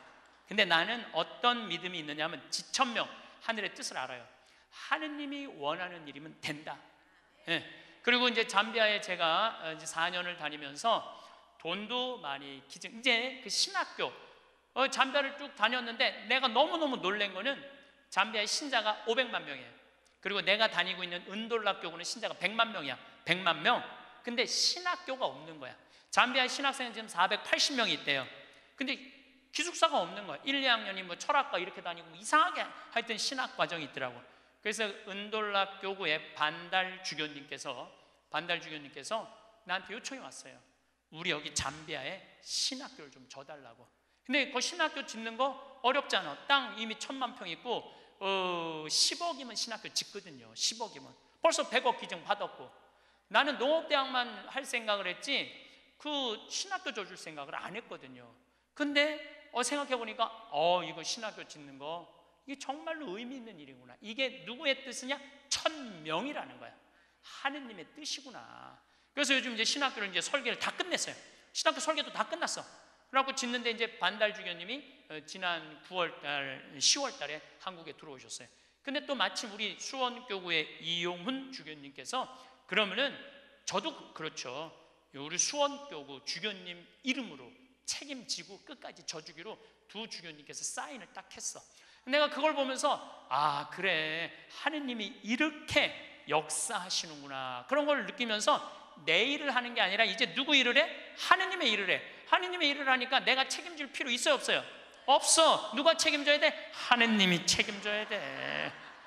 근데 나는 어떤 믿음이 있느냐 하면 지천명, 하늘의 뜻을 알아요. 하느님이 원하는 일이면 된다. 예. 그리고 이제 잠비아에 제가 이제 사 년을 다니면서 돈도 많이 기증, 이제 그 신학교, 어, 잠비아를 쭉 다녔는데 내가 너무너무 놀란 거는 잠비아의 신자가 오백만 명이에요. 그리고 내가 다니고 있는 은돌라 교구는 신자가 백만 명이야. 백만 명. 근데 신학교가 없는 거야. 잠비아 신학생은 지금 사백팔십 명이 있대요. 근데 기숙사가 없는 거야. 일, 이 학년이 뭐 철학과 이렇게 다니고 이상하게 하여튼 신학 과정이 있더라고. 그래서 은돌라 교구의 반달 주교님께서 반달 주교님께서 나한테 요청이 왔어요. 우리 여기 잠비아에 신학교를 좀 줘달라고. 근데 그 신학교 짓는 거 어렵잖아. 땅 이미 천만 평 있고 어, 십억이면 신학교 짓거든요. 십억이면 벌써 백억 기증 받았고, 나는 농업대학만 할 생각을 했지 그 신학교 줘줄 생각을 안 했거든요. 근데 어, 생각해보니까 어 이거 신학교 짓는 거 이게 정말로 의미 있는 일이구나. 이게 누구의 뜻이냐? 천명이라는 거야. 하느님의 뜻이구나. 그래서 요즘 이제 신학교를 이제 설계를 다 끝냈어요. 신학교 설계도 다 끝났어. 그래갖고 짓는데 이제 반달 주교님이 지난 구월 달, 시월 달에 한국에 들어오셨어요. 근데 또 마침 우리 수원교구의 이용훈 주교님께서 그러면은 저도 그렇죠. 우리 수원교구 주교님 이름으로 책임지고 끝까지 져주기로 두 주교님께서 사인을 딱 했어. 내가 그걸 보면서 아 그래 하느님이 이렇게 역사하시는구나 그런 걸 느끼면서 내 일을 하는 게 아니라 이제 누구 일을 해? 하느님의 일을 해. 하느님의 일을 하니까 내가 책임질 필요 있어요 없어요? 없어. 누가 책임져야 돼? 하느님이 책임져야 돼.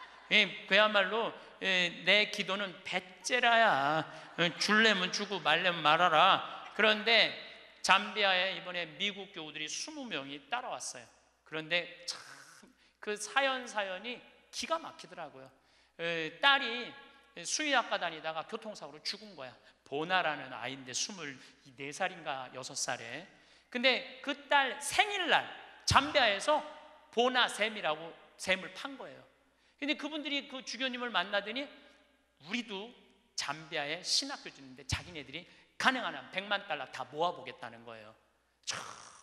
그야말로 내 기도는 배째라야. 줄래면 주고 말래면 말아라. 그런데 잠비아에 이번에 미국 교우들이 이십 명이 따라왔어요. 그런데 참 그 사연 사연이 기가 막히더라고요. 딸이 수의학과 다니다가 교통사고로 죽은 거야. 보나라는 아이인데 스물네 살인가 여섯 살에. 근데 그 딸 생일날 잠비아에서 보나 샘이라고 샘을 판 거예요. 근데 그분들이 그 주교님을 만나더니 우리도 잠비아에 신학교 짓는데 자기네들이 가능하면 백만 달러 다 모아보겠다는 거예요. 참,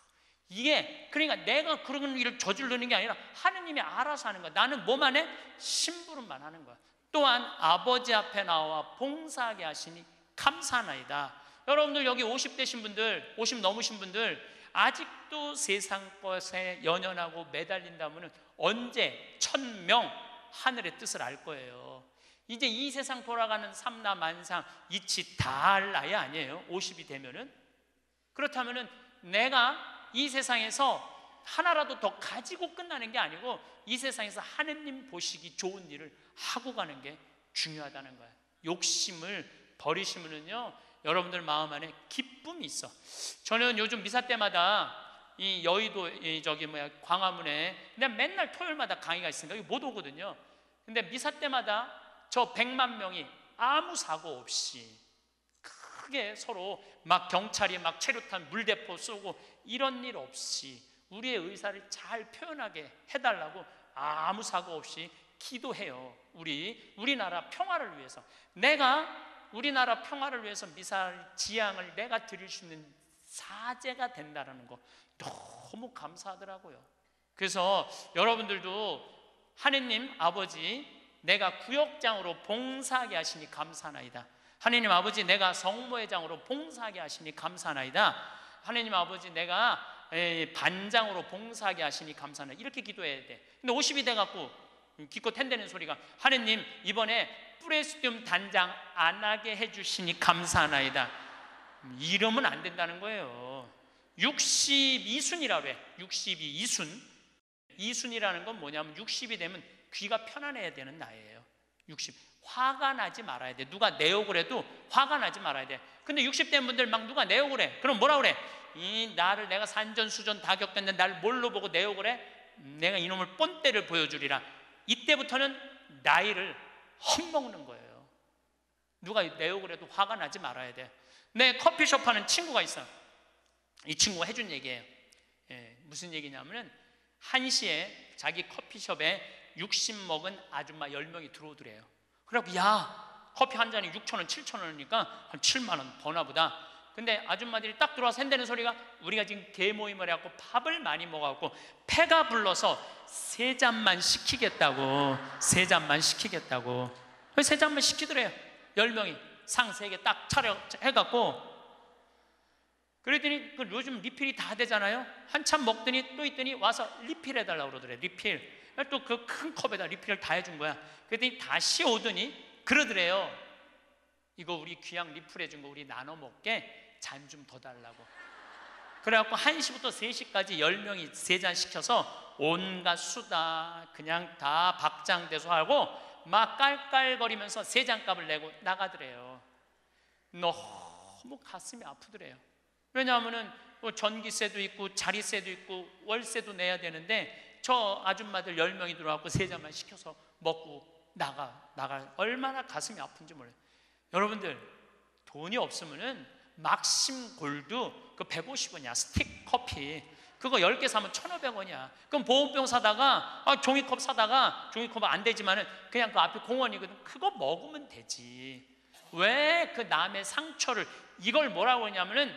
이게 그러니까 내가 그런 일을 저지르는 게 아니라 하느님이 알아서 하는 거야. 나는 뭐만 해? 심부름만 하는 거야. 또한 아버지 앞에 나와 봉사하게 하시니 감사하나이다. 여러분들 여기 오십 되신 분들, 오십 넘으신 분들 아직도 세상 것에 연연하고 매달린다면 언제 천명 하늘의 뜻을 알 거예요. 이제 이 세상 돌아가는 삼라 만상 이치 다 할 나이 아니에요. 오십이 되면은. 그렇다면은 내가 이 세상에서 하나라도 더 가지고 끝나는 게 아니고 이 세상에서 하느님 보시기 좋은 일을 하고 가는 게 중요하다는 거예요. 욕심을 버리시면은요 여러분들 마음 안에 기쁨이 있어. 저는 요즘 미사 때마다 이 여의도 이 저기 뭐야 광화문에 그냥 맨날 토요일마다 강의가 있으니까 여기 못 오거든요. 근데 미사 때마다 저 백만 명이 아무 사고 없이 크게 서로 막 경찰이 막 체류탄 물대포 쏘고 이런 일 없이 우리의 의사를 잘 표현하게 해달라고 아무 사고 없이 기도해요. 우리 우리나라 평화를 위해서. 내가 우리나라 평화를 위해서 미사일 지향을 내가 드릴 수 있는 사제가 된다는 거 너무 감사하더라고요. 그래서 여러분들도 하느님 아버지 내가 구역장으로 봉사하게 하시니 감사하나이다. 하느님 아버지 내가 성모회장으로 봉사하게 하시니 감사하나이다. 하느님 아버지 내가 반장으로 봉사하게 하시니 감사하나이다. 이렇게 기도해야 돼. 근데 오십이 돼갖고 기껏 텐대는 소리가 하느님 이번에 프레스티움 단장 안 하게 해주시니 감사하나이다. 이러면 안 된다는 거예요. 육십이 순이라고 해. 육십이 이순. 이순이라는 건 뭐냐면 육십이 되면 귀가 편안해야 되는 나이에요. 육십. 화가 나지 말아야 돼. 누가 내 욕을 해도 화가 나지 말아야 돼. 근데 육십 된 분들 막 누가 내 욕을 해. 그럼 뭐라 그래? 이 나를 내가 산전수전 다 겪었는데 날 뭘로 보고 내 욕을 해? 내가 이놈을 뻔때를 보여주리라. 이때부터는 나이를 헛먹는 거예요. 누가 내 욕을 해도 화가 나지 말아야 돼. 내 커피숍 하는 친구가 있어. 이 친구가 해준 얘기예요. 예, 무슨 얘기냐면은 한 시에 자기 커피숍에 육십 먹은 아줌마 열 명이 들어오더래요. 그래갖고 야 커피 한 잔이 육천 원, 칠천 원이니까 한 칠만 원 버나 보다. 근데 아줌마들이 딱 들어와서 한다는 소리가 우리가 지금 개모임을 해갖고 밥을 많이 먹어갖고 배가 불러서 세 잔만 시키겠다고, 세 잔만 시키겠다고. 세 잔만 시키더래요. 열 명이 상 세 개 딱 차려 해갖고. 그랬더니 그 요즘 리필이 다 되잖아요. 한참 먹더니 또 있더니 와서 리필 해달라고 그러더래. 리필. 또 그 큰 컵에다 리필을 다 해준 거야. 그랬더니 다시 오더니 그러더래요. 이거 우리 귀양 리필 해준 거 우리 나눠 먹게 잔 좀 더 달라고. 그래갖고 한 시부터 세 시까지 열 명이 세 잔 시켜서 온갖 수다 그냥 다 박장대소 하고 막 깔깔거리면서 세 잔값을 내고 나가더래요. 너무 가슴이 아프더래요. 왜냐하면은 전기세도 있고 자리세도 있고 월세도 내야 되는데 저 아줌마들 열 명이 들어와서 세 잔만 시켜서 먹고 나가 나가 얼마나 가슴이 아픈지 몰라요. 여러분들 돈이 없으면은 막심 골드 그 백오십 원이야 스틱 커피 그거 열 개 사면 천오백 원이야. 그럼 보온병 사다가 아, 종이컵 사다가 종이컵 안 되지만은 그냥 그 앞에 공원이거든. 그거 먹으면 되지. 왜 그 남의 상처를 이걸 뭐라고 하냐면은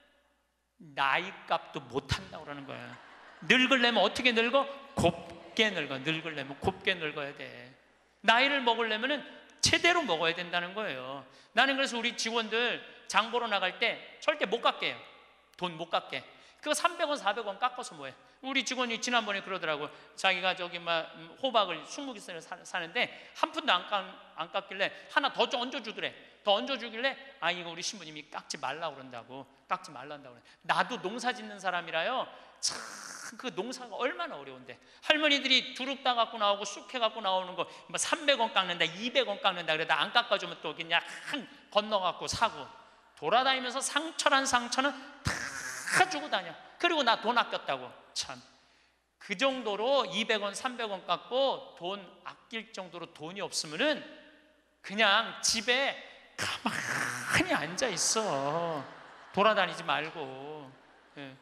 나이값도 못한다고 그러는 거야. 늙으려면 어떻게 늙어? 곱게 늙어. 늙으려면 곱게 늙어야 돼. 나이를 먹으려면은 제대로 먹어야 된다는 거예요. 나는 그래서 우리 직원들 장 보러 나갈 때 절대 못 깎게 해요. 돈 못 깎게. 그거 삼백 원 사백 원 깎아서 뭐해. 우리 직원이 지난번에 그러더라고. 자기가 저기 막 호박을 이십 개를 사는데 한 푼도 안, 깎, 안 깎길래 하나 더 얹어주더래. 더 얹어주길래 아 이거 우리 신부님이 깎지 말라고 그런다고. 깎지 말란다고 그래. 나도 농사 짓는 사람이라요. 참 그 농사가 얼마나 어려운데 할머니들이 두릅 따 갖고 나오고 쑥해 갖고 나오는 거 뭐 삼백 원 깎는다 이백 원 깎는다 그러다 안 깎아주면 또 그냥 건너 갖고 사고 돌아다니면서 상처란 상처는 다 주고 다녀. 그리고 나 돈 아꼈다고. 참 그 정도로 이백 원 삼백 원 깎고 돈 아낄 정도로 돈이 없으면은 그냥 집에 가만히 앉아 있어. 돌아다니지 말고. 예.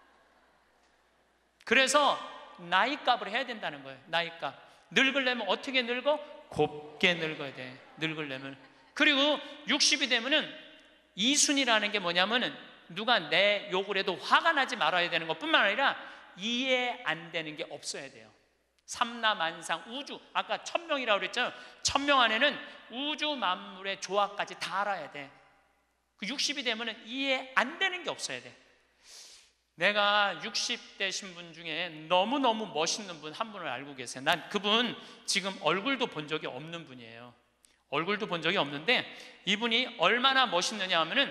그래서 나이값을 해야 된다는 거예요. 나이값. 늙으려면 어떻게 늙어? 곱게 늙어야 돼. 늙으려면. 그리고 육십이 되면은 이순이라는 게 뭐냐면은 누가 내 욕을 해도 화가 나지 말아야 되는 것뿐만 아니라 이해 안 되는 게 없어야 돼요. 삼라만상 우주 아까 천명이라고 그랬잖아요. 천명 안에는 우주 만물의 조화까지 다 알아야 돼. 그 육십이 되면은 이해 안 되는 게 없어야 돼. 내가 육십 대신 분 중에 너무너무 멋있는 분 한 분을 알고 계세요. 난 그분 지금 얼굴도 본 적이 없는 분이에요. 얼굴도 본 적이 없는데 이분이 얼마나 멋있느냐 하면은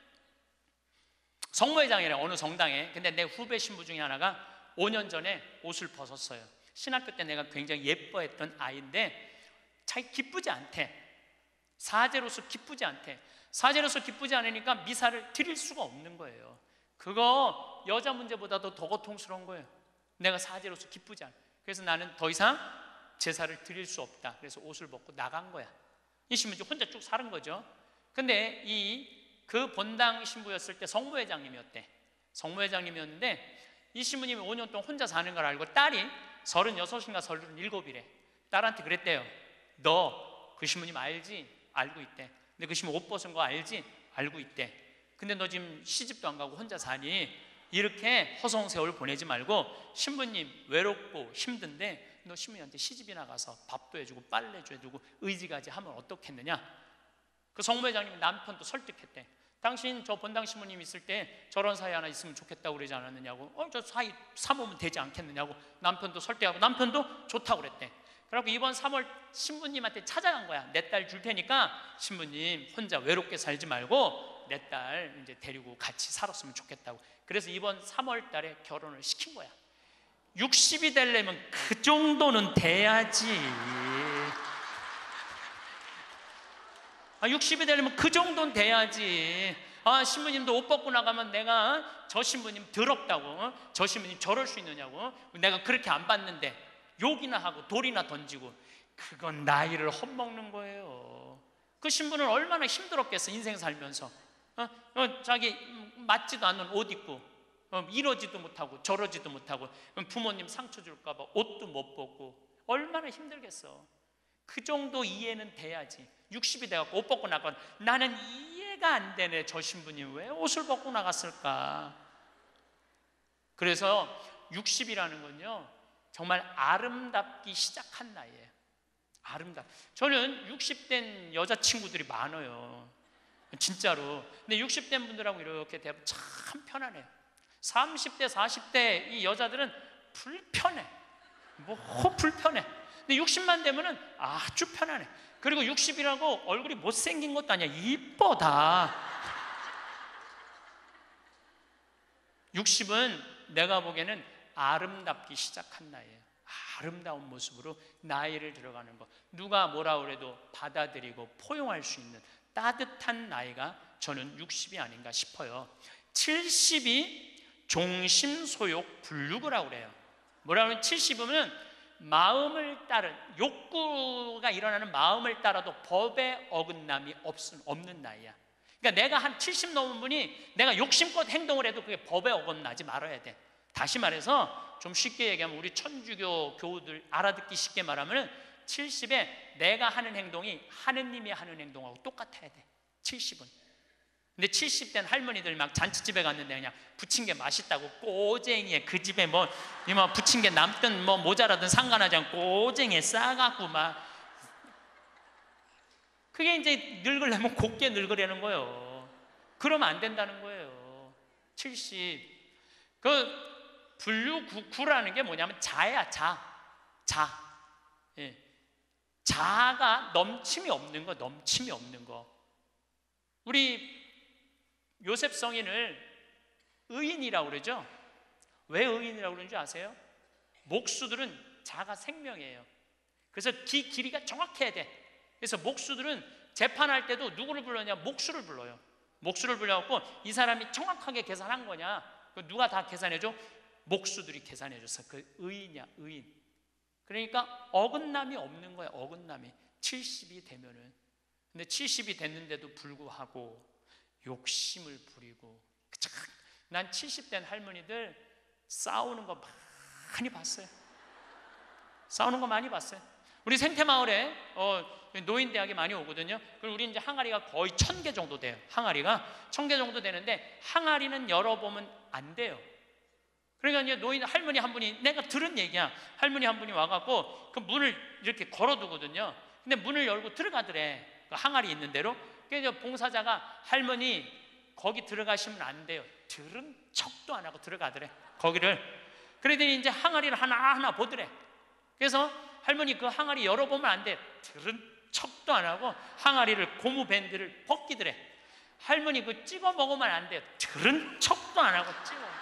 성모회장이래 어느 성당에. 근데 내 후배 신부 중에 하나가 오 년 전에 옷을 벗었어요. 신학교 때 내가 굉장히 예뻐했던 아이인데 자기 기쁘지 않대. 사제로서 기쁘지 않대. 사제로서 기쁘지 않으니까 미사를 드릴 수가 없는 거예요. 그거 여자 문제보다도 더 고통스러운 거예요. 내가 사제로서 기쁘지 않아. 그래서 나는 더 이상 제사를 드릴 수 없다. 그래서 옷을 벗고 나간 거야. 이 신부는 혼자 쭉 사는 거죠. 근데 이 그 본당 신부였을 때 성모회장님이었대. 성모회장님이었는데 이 신부님이 오 년 동안 혼자 사는 걸 알고 딸이 서른여섯인가 서른일곱이래. 딸한테 그랬대요. 너 그 신부님 알지? 알고 있대. 근데 그 신부 옷 벗은 거 알지? 알고 있대. 근데 너 지금 시집도 안 가고 혼자 사니 이렇게 허송 세월 보내지 말고 신부님 외롭고 힘든데 너 신부님한테 시집이나 가서 밥도 해주고 빨래도 해주고 의지가지 하면 어떻겠느냐. 그 성모회장님이 남편도 설득했대. 당신 저 본당 신부님 있을 때 저런 사이 하나 있으면 좋겠다고 그러지 않았느냐고. 어, 저 사이 삼으면 되지 않겠느냐고 남편도 설득하고 남편도 좋다고 그랬대. 그래갖고 이번 삼월 신부님한테 찾아간 거야. 내 딸 줄 테니까 신부님 혼자 외롭게 살지 말고 내 딸 이제 데리고 같이 살았으면 좋겠다고. 그래서 이번 삼월 달에 결혼을 시킨 거야. 육십이 되려면 그 정도는 돼야지. 아, 육십이 되려면 그 정도는 돼야지. 아, 신부님도 옷 벗고 나가면 내가 저 신부님 더럽다고, 저 신부님 저럴 수 있느냐고, 내가 그렇게 안 봤는데 욕이나 하고 돌이나 던지고. 그건 나이를 헛먹는 거예요. 그 신부는 얼마나 힘들었겠어 인생 살면서. 어? 어, 자기 맞지도 않는 옷 입고 어, 이러지도 못하고 저러지도 못하고 부모님 상처 줄까 봐 옷도 못 벗고 얼마나 힘들겠어. 그 정도 이해는 돼야지. 육십이 돼갖고 옷 벗고 나가면 나는 이해가 이해가 안 되네. 저 신부님 왜 옷을 벗고 나갔을까? 그래서 육십이라는 건요 정말 아름답기 시작한 나이예요. 아름답. 저는 육십 된 여자친구들이 많아요. 진짜로. 근데 육십 된 분들하고 이렇게 대하면 참 편안해요. 삼십 대, 사십 대 이 여자들은 불편해. 뭐 불편해. 근데 육십만 되면은 아주 편안해. 그리고 육십이라고 얼굴이 못생긴 것도 아니야. 이뻐 다. 육십은 내가 보기에는 아름답기 시작한 나이예요. 아름다운 모습으로 나이를 들어가는 것. 누가 뭐라 그래도 받아들이고 포용할 수 있는 따뜻한 나이가 저는 육십이 아닌가 싶어요. 칠십이 종심소욕 불육이라고 그래요. 뭐라 그러면 칠십은 마음을 따른 욕구가 일어나는 마음을 따라도 법에 어긋남이 없는 나이야. 그러니까 내가 한 칠십 넘은 분이 내가 욕심껏 행동을 해도 그게 법에 어긋나지 말아야 돼. 다시 말해서 좀 쉽게 얘기하면 우리 천주교 교우들 알아듣기 쉽게 말하면 칠십에 내가 하는 행동이 하느님이 하는 행동하고 똑같아야 돼. 칠십은. 근데 칠십 된 할머니들 막 잔치집에 갔는데 그냥 부친 게 맛있다고 꼬쟁이에 그 집에 뭐 이뭐 부친 게 남든 뭐 모자라든 상관하지 않고 꼬쟁이에 싸갖고 막 그게 이제 늙으려면 곱게 늙으려는 거예요. 그러면 안 된다는 거예요. 칠십. 그 불류구라는 게 뭐냐면 자야, 자. 자. 예. 자가 넘침이 없는 거, 넘침이 없는 거. 우리 요셉 성인을 의인이라고 그러죠? 왜 의인이라고 그러는지 아세요? 목수들은 자가 생명이에요. 그래서 기 길이가 정확해야 돼. 그래서 목수들은 재판할 때도 누구를 불러냐? 목수를 불러요. 목수를 불러갖고 이 사람이 정확하게 계산한 거냐? 누가 다 계산해줘? 목수들이 계산해줬어. 그 의인이야, 의인. 그러니까 어긋남이 없는 거야, 어긋남이. 칠십이 되면은. 근데 칠십이 됐는데도 불구하고 욕심을 부리고. 난 칠십 된 할머니들 싸우는 거 많이 봤어요. 싸우는 거 많이 봤어요. 우리 생태마을에 어, 노인대학이 많이 오거든요. 그리고 우리 이제 항아리가 거의 천 개 정도 돼요. 항아리가 천 개 정도 되는데 항아리는 열어보면 안 돼요. 그러니까 이제 노인 할머니 한 분이, 내가 들은 얘기야. 할머니 한 분이 와갖고 그 문을 이렇게 걸어두거든요. 근데 문을 열고 들어가더래. 그 항아리 있는 대로. 그래서 봉사자가 할머니 거기 들어가시면 안 돼요. 들은 척도 안 하고 들어가더래. 거기를. 그러더니 이제 항아리를 하나하나 보더래. 그래서 할머니 그 항아리 열어보면 안 돼. 들은 척도 안 하고 항아리를 고무 밴드를 벗기더래. 할머니 그 찍어 먹으면 안 돼요. 들은 척도 안 하고 찍어.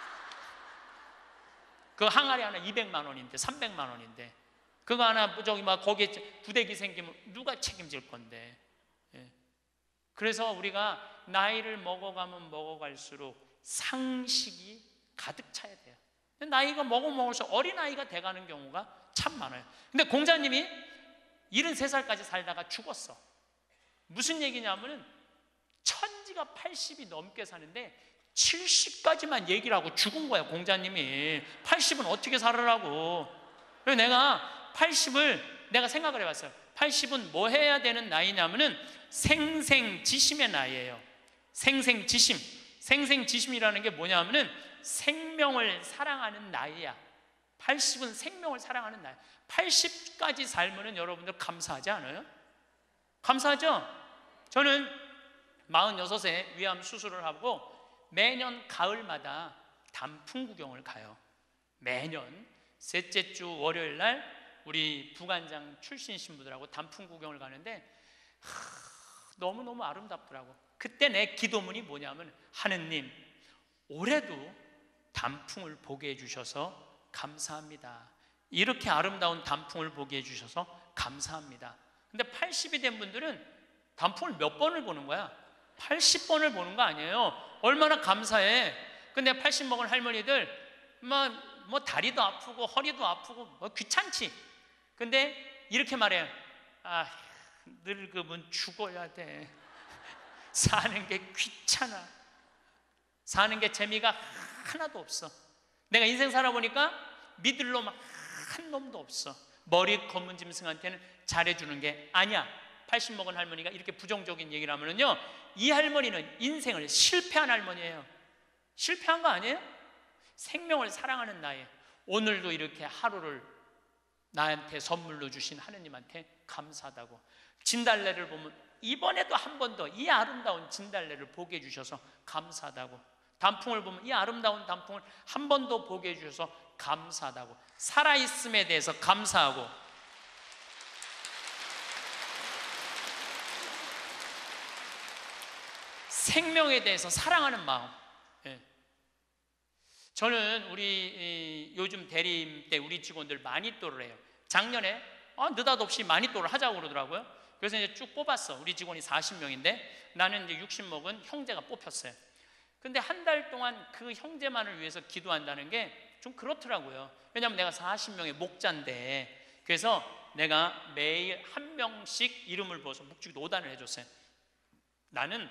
그 항아리 하나 이백만 원인데, 삼백만 원인데, 그거 하나 저기 막 거기에 부대기 생기면 누가 책임질 건데. 예. 그래서 우리가 나이를 먹어가면 먹어갈수록 상식이 가득 차야 돼요. 나이가 먹어먹을수록 어린아이가 돼가는 경우가 참 많아요. 근데 공자님이 일흔세 살까지 살다가 죽었어. 무슨 얘기냐면은 천지가 팔십이 넘게 사는데 칠십까지만 얘기를 하고 죽은 거야, 공자님이. 팔십은 어떻게 살으라고. 그래서 내가 팔십을 내가 생각을 해봤어요. 팔십은 뭐 해야 되는 나이냐면은 생생지심의 나이예요. 생생지심. 생생지심이라는 게 뭐냐면은 생명을 사랑하는 나이야. 팔십은 생명을 사랑하는 나이. 팔십까지 살면은 여러분들 감사하지 않아요? 감사하죠? 저는 마흔여섯에 위암 수술을 하고 매년 가을마다 단풍 구경을 가요. 매년 셋째 주 월요일 날 우리 부관장 출신 신부들하고 단풍 구경을 가는데 하, 너무너무 아름답더라고. 그때 내 기도문이 뭐냐면, 하느님 올해도 단풍을 보게 해주셔서 감사합니다. 이렇게 아름다운 단풍을 보게 해주셔서 감사합니다. 근데 팔십이 된 분들은 단풍을 몇 번을 보는 거야? 팔십 번을 보는 거 아니에요. 얼마나 감사해. 근데 팔십 먹은 할머니들 뭐, 뭐 다리도 아프고 허리도 아프고 뭐 귀찮지. 근데 이렇게 말해요. 아, 늙으면 죽어야 돼. 사는 게 귀찮아. 사는 게 재미가 하나도 없어. 내가 인생 살아보니까 믿을 놈 한 놈도 없어. 머리 검은 짐승한테는 잘해주는 게 아니야. 팔십 먹은 할머니가 이렇게 부정적인 얘기를 하면은요, 이 할머니는 인생을 실패한 할머니예요. 실패한 거 아니에요? 생명을 사랑하는 나에 오늘도 이렇게 하루를 나한테 선물로 주신 하느님한테 감사하다고. 진달래를 보면 이번에도 한 번 더 이 아름다운 진달래를 보게 해주셔서 감사하다고. 단풍을 보면 이 아름다운 단풍을 한 번 더 보게 해주셔서 감사하다고. 살아있음에 대해서 감사하고, 생명에 대해서 사랑하는 마음. 예. 저는 우리 요즘 대리임 때 우리 직원들 마니또를 해요. 작년에 아, 느닷없이 마니또를 하자고 그러더라고요. 그래서 이제 쭉 뽑았어. 우리 직원이 사십 명인데 나는 이제 육십 먹은 형제가 뽑혔어요. 근데 한 달 동안 그 형제만을 위해서 기도한다는 게 좀 그렇더라고요. 왜냐하면 내가 사십 명의 목자인데, 그래서 내가 매일 한 명씩 이름을 부어서 묵주기도 오 단을 해줬어요. 나는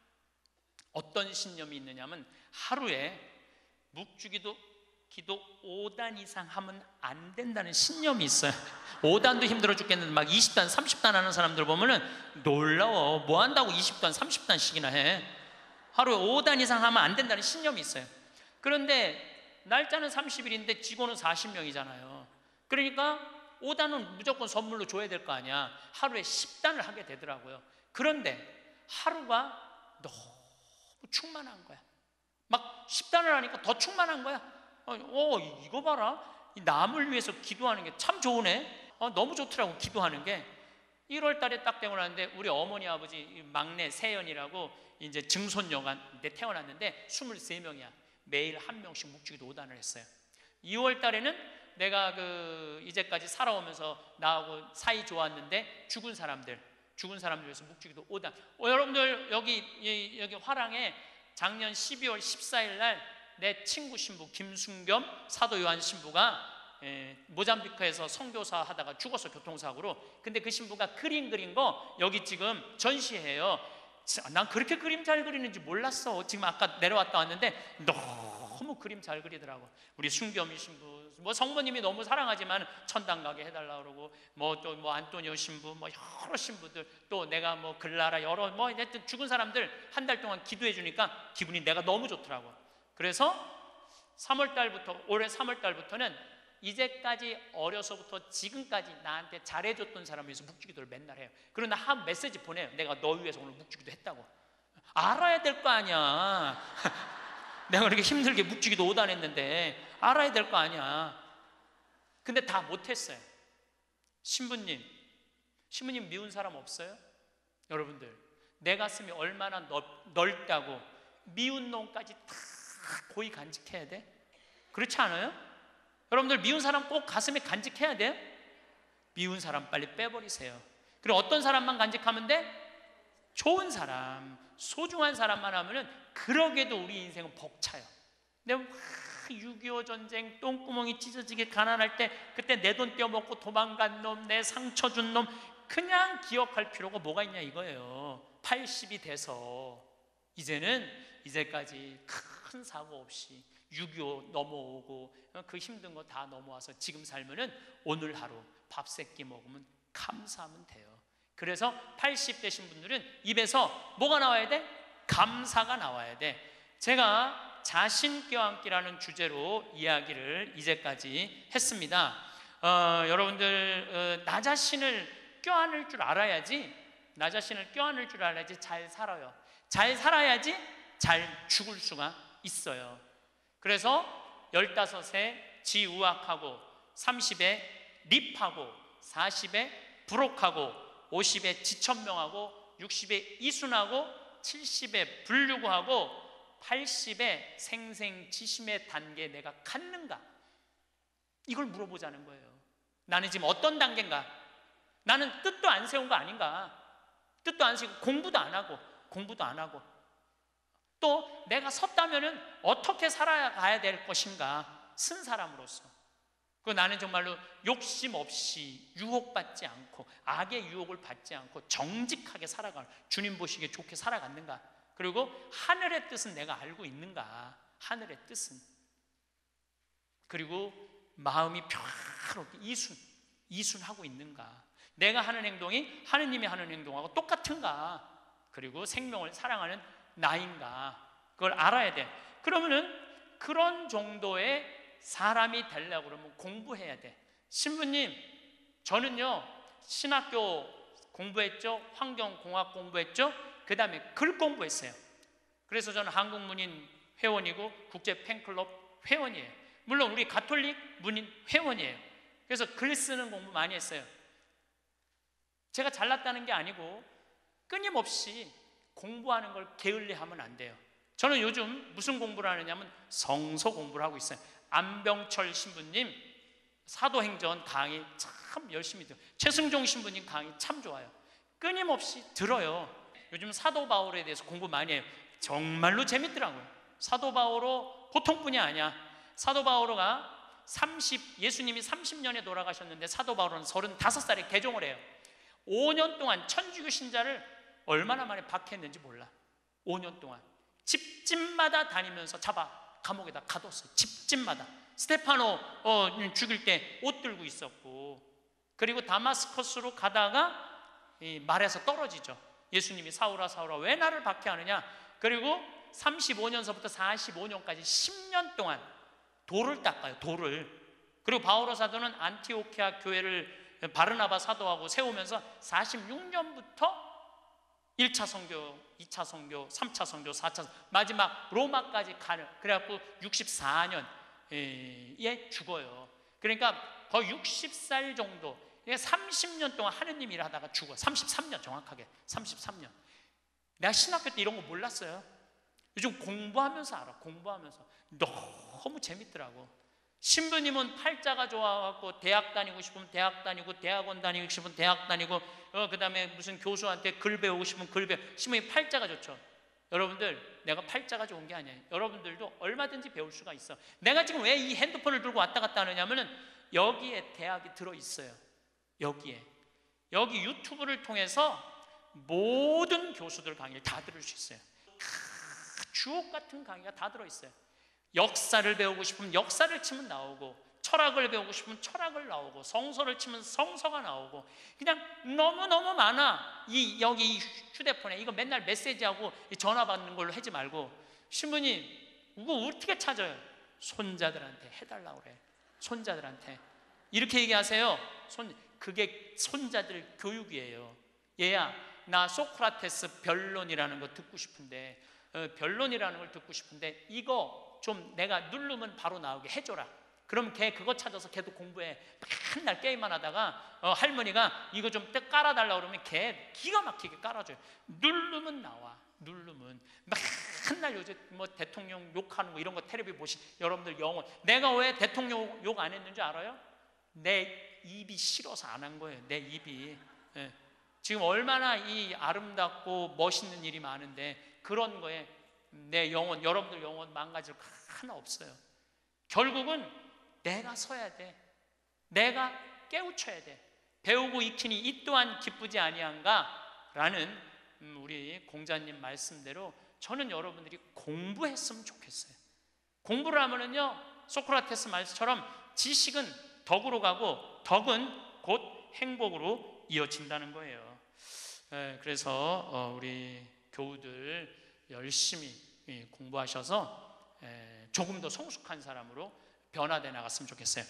어떤 신념이 있느냐면 하루에 묵주기도 기도 오 단 이상 하면 안 된다는 신념이 있어요. 오 단도 힘들어 죽겠는데 막 이십 단, 삼십 단 하는 사람들 보면은 놀라워. 뭐 한다고 이십 단, 삼십 단씩이나 해. 하루에 오 단 이상 하면 안 된다는 신념이 있어요. 그런데 날짜는 삼십 일인데 직원은 사십 명이잖아요. 그러니까 오 단은 무조건 선물로 줘야 될 거 아니야. 하루에 십 단을 하게 되더라고요. 그런데 하루가 너무 충만한 거야. 막 십 단을 하니까 더 충만한 거야. 어, 이거 봐라. 남을 위해서 기도하는 게 참 좋으네. 어, 너무 좋더라고, 기도하는 게. 일월 달에 딱 되고 나는데 우리 어머니 아버지 막내 세연이라고 이제 증손녀가 태어났는데 스물세 명이야. 매일 한 명씩 묵주기도 오 단을 했어요. 이월 달에는 내가 그 이제까지 살아오면서 나하고 사이 좋았는데 죽은 사람들, 죽은 사람들 위해서 묵주기도 오 단. 어, 여러분들 여기 여기 화랑에 작년 십이월 십사일 날 내 친구 신부 김순겸 사도 요한 신부가 에, 모잠비크에서 선교사 하다가 죽었어, 교통사고로. 근데 그 신부가 그림 그린 거 여기 지금 전시해요. 난 그렇게 그림 잘 그리는지 몰랐어. 지금 아까 내려왔다 왔는데 너무 그림 잘 그리더라고. 우리 순겸이 신부, 뭐 성모님이 너무 사랑하지만 천당 가게 해달라 그러고, 뭐 또 뭐 안토니오 신부, 뭐 여러 신부들, 또 내가 뭐 글라라, 여러 뭐 하여튼 죽은 사람들 한 달 동안 기도해 주니까 기분이 내가 너무 좋더라고. 그래서 삼월 달부터, 올해 삼월 달부터는 이제까지 어려서부터 지금까지 나한테 잘해줬던 사람을 위해서 묵주기도를 맨날 해요. 그리고 나 한 메시지 보내요. 내가 너 위해서 오늘 묵주기도 했다고. 알아야 될 거 아니야. 내가 그렇게 힘들게 묵주기도 오 단 했는데 알아야 될 거 아니야. 근데 다 못했어요. 신부님, 신부님 미운 사람 없어요? 여러분들, 내 가슴이 얼마나 넓, 넓다고 미운 놈까지 다 고이 간직해야 돼? 그렇지 않아요? 여러분들 미운 사람 꼭 가슴에 간직해야 돼요? 미운 사람 빨리 빼버리세요. 그리고 어떤 사람만 간직하면 돼? 좋은 사람, 소중한 사람만 하면은 그러게도 우리 인생은 벅차요. 내가 육이오 전쟁 똥구멍이 찢어지게 가난할 때 그때 내 돈 떼어먹고 도망간 놈, 내 상처 준 놈 그냥 기억할 필요가 뭐가 있냐 이거예요. 팔십이 돼서 이제는 이제까지 큰 사고 없이 육이오 넘어오고 그 힘든 거 다 넘어와서 지금 살면은 오늘 하루 밥 세 끼 먹으면 감사하면 돼요. 그래서 팔십 되신 분들은 입에서 뭐가 나와야 돼? 감사가 나와야 돼. 제가 자신 껴안기라는 주제로 이야기를 이제까지 했습니다. 어, 여러분들 어, 나 자신을 껴안을 줄 알아야지, 나 자신을 껴안을 줄 알아야지 잘 살아요. 잘 살아야지 잘 죽을 수가 있어요. 그래서 열다섯에 지우악하고, 삼십에 립하고, 사십에 부록하고, 오십에 지천명하고, 육십에 이순하고, 칠십에 불유구하고, 팔십에 생생지심의 단계에 내가 갔는가? 이걸 물어보자는 거예요. 나는 지금 어떤 단계인가? 나는 뜻도 안 세운 거 아닌가? 뜻도 안 세우고 공부도 안 하고 공부도 안 하고 또 내가 섰다면은 어떻게 살아가야 될 것인가? 쓴 사람으로서. 그 나는 정말로 욕심 없이 유혹받지 않고 악의 유혹을 받지 않고 정직하게 살아가, 주님 보시기에 좋게 살아갔는가? 그리고 하늘의 뜻은 내가 알고 있는가? 하늘의 뜻은. 그리고 마음이 평화롭게 이순, 이순하고 있는가? 내가 하는 행동이 하느님이 하는 행동하고 똑같은가? 그리고 생명을 사랑하는 나인가? 그걸 알아야 돼. 그러면은 그런 정도의 사람이 되려고 그러면 공부해야 돼. 신부님, 저는요 신학교 공부했죠, 환경공학 공부했죠, 그 다음에 글 공부했어요. 그래서 저는 한국문인 회원이고 국제 팬클럽 회원이에요. 물론 우리 가톨릭 문인 회원이에요. 그래서 글 쓰는 공부 많이 했어요. 제가 잘났다는 게 아니고 끊임없이 공부하는 걸 게을리하면 안 돼요. 저는 요즘 무슨 공부를 하느냐면 성서 공부를 하고 있어요. 안병철 신부님 사도행전 강의 참 열심히 들어요. 최승종 신부님 강의 참 좋아요. 끊임없이 들어요. 요즘 사도 바울에 대해서 공부 많이 해요. 정말로 재밌더라고요. 사도 바오로 보통 분이 아니야. 사도 바오로가 삼십, 예수님이 삼십 년에 돌아가셨는데 사도 바오로는 서른다섯 살에 개종을 해요. 오 년 동안 천주교 신자를 얼마나 많이 박해했는지 몰라. 오 년 동안 집집마다 다니면서 잡아 감옥에다 가뒀어요. 집집마다. 스테파노 어, 죽일 때 옷 들고 있었고, 그리고 다마스커스로 가다가 이 말에서 떨어지죠. 예수님이 사울아 사울아 왜 나를 박해하느냐. 그리고 삼십오 년서부터 사십오 년까지 십 년 동안 돌을 닦아요. 돌을. 그리고 바오로 사도는 안티오키아 교회를 바르나바 사도하고 세우면서 사십육 년부터 일 차 선교, 이 차 선교, 삼 차 선교, 사 차 선교, 마지막 로마까지 가는, 그래갖고 육십사 년에 죽어요. 그러니까 거의 육십 살 정도, 삼십 년 동안 하느님 일 하다가 죽어. 삼십삼 년 정확하게 삼십삼 년. 내가 신학교 때 이런 거 몰랐어요. 요즘 공부하면서 알아. 공부하면서 너무 재밌더라고. 신부님은 팔자가 좋아갖고 대학 다니고 싶으면 대학 다니고, 대학원 다니고 싶으면 대학 다니고, 어, 그 다음에 무슨 교수한테 글 배우고 싶으면 글 배우. 신부님 팔자가 좋죠. 여러분들, 내가 팔자가 좋은 게 아니에요. 여러분들도 얼마든지 배울 수가 있어. 내가 지금 왜 이 핸드폰을 들고 왔다 갔다 하느냐면은 여기에 대학이 들어있어요. 여기에. 여기 유튜브를 통해서 모든 교수들 강의를 다 들을 수 있어요. 주옥 같은 강의가 다 들어있어요. 역사를 배우고 싶으면 역사를 치면 나오고, 철학을 배우고 싶으면 철학을 나오고, 성서를 치면 성서가 나오고, 그냥 너무너무 많아. 이 여기 이 휴대폰에 이거 맨날 메시지하고 전화 받는 걸로 하지 말고, 신부님 이거 어떻게 찾아요? 손자들한테 해달라고 그래. 손자들한테 이렇게 얘기하세요. 손, 그게 손자들 교육이에요. 얘야, 나 소크라테스 변론이라는 거 듣고 싶은데, 어, 변론이라는 걸 듣고 싶은데 이거 좀 내가 누르면 바로 나오게 해줘라. 그럼 걔 그거 찾아서 걔도 공부해. 맨날 게임만 하다가 어, 할머니가 이거 좀 깔아달라고 그러면 걔 기가 막히게 깔아줘요. 누르면 나와. 누르면. 맨날 요새 뭐 대통령 욕하는 거 이런 거 텔레비 보시, 여러분들 영혼. 내가 왜 대통령 욕 안 했는지 알아요? 내 입이 싫어서 안 한 거예요. 내 입이. 예. 지금 얼마나 이 아름답고 멋있는 일이 많은데 그런 거에 내 영혼, 여러분들 영혼 망가질 거 하나 없어요. 결국은 내가 서야 돼. 내가 깨우쳐야 돼. 배우고 익히니 이 또한 기쁘지 아니한가? 라는 우리 공자님 말씀대로 저는 여러분들이 공부했으면 좋겠어요. 공부를 하면은요, 소크라테스 말씀처럼 지식은 덕으로 가고 덕은 곧 행복으로 이어진다는 거예요. 그래서 우리 교우들 열심히 공부하셔서 조금 더 성숙한 사람으로 변화돼 나갔으면 좋겠어요.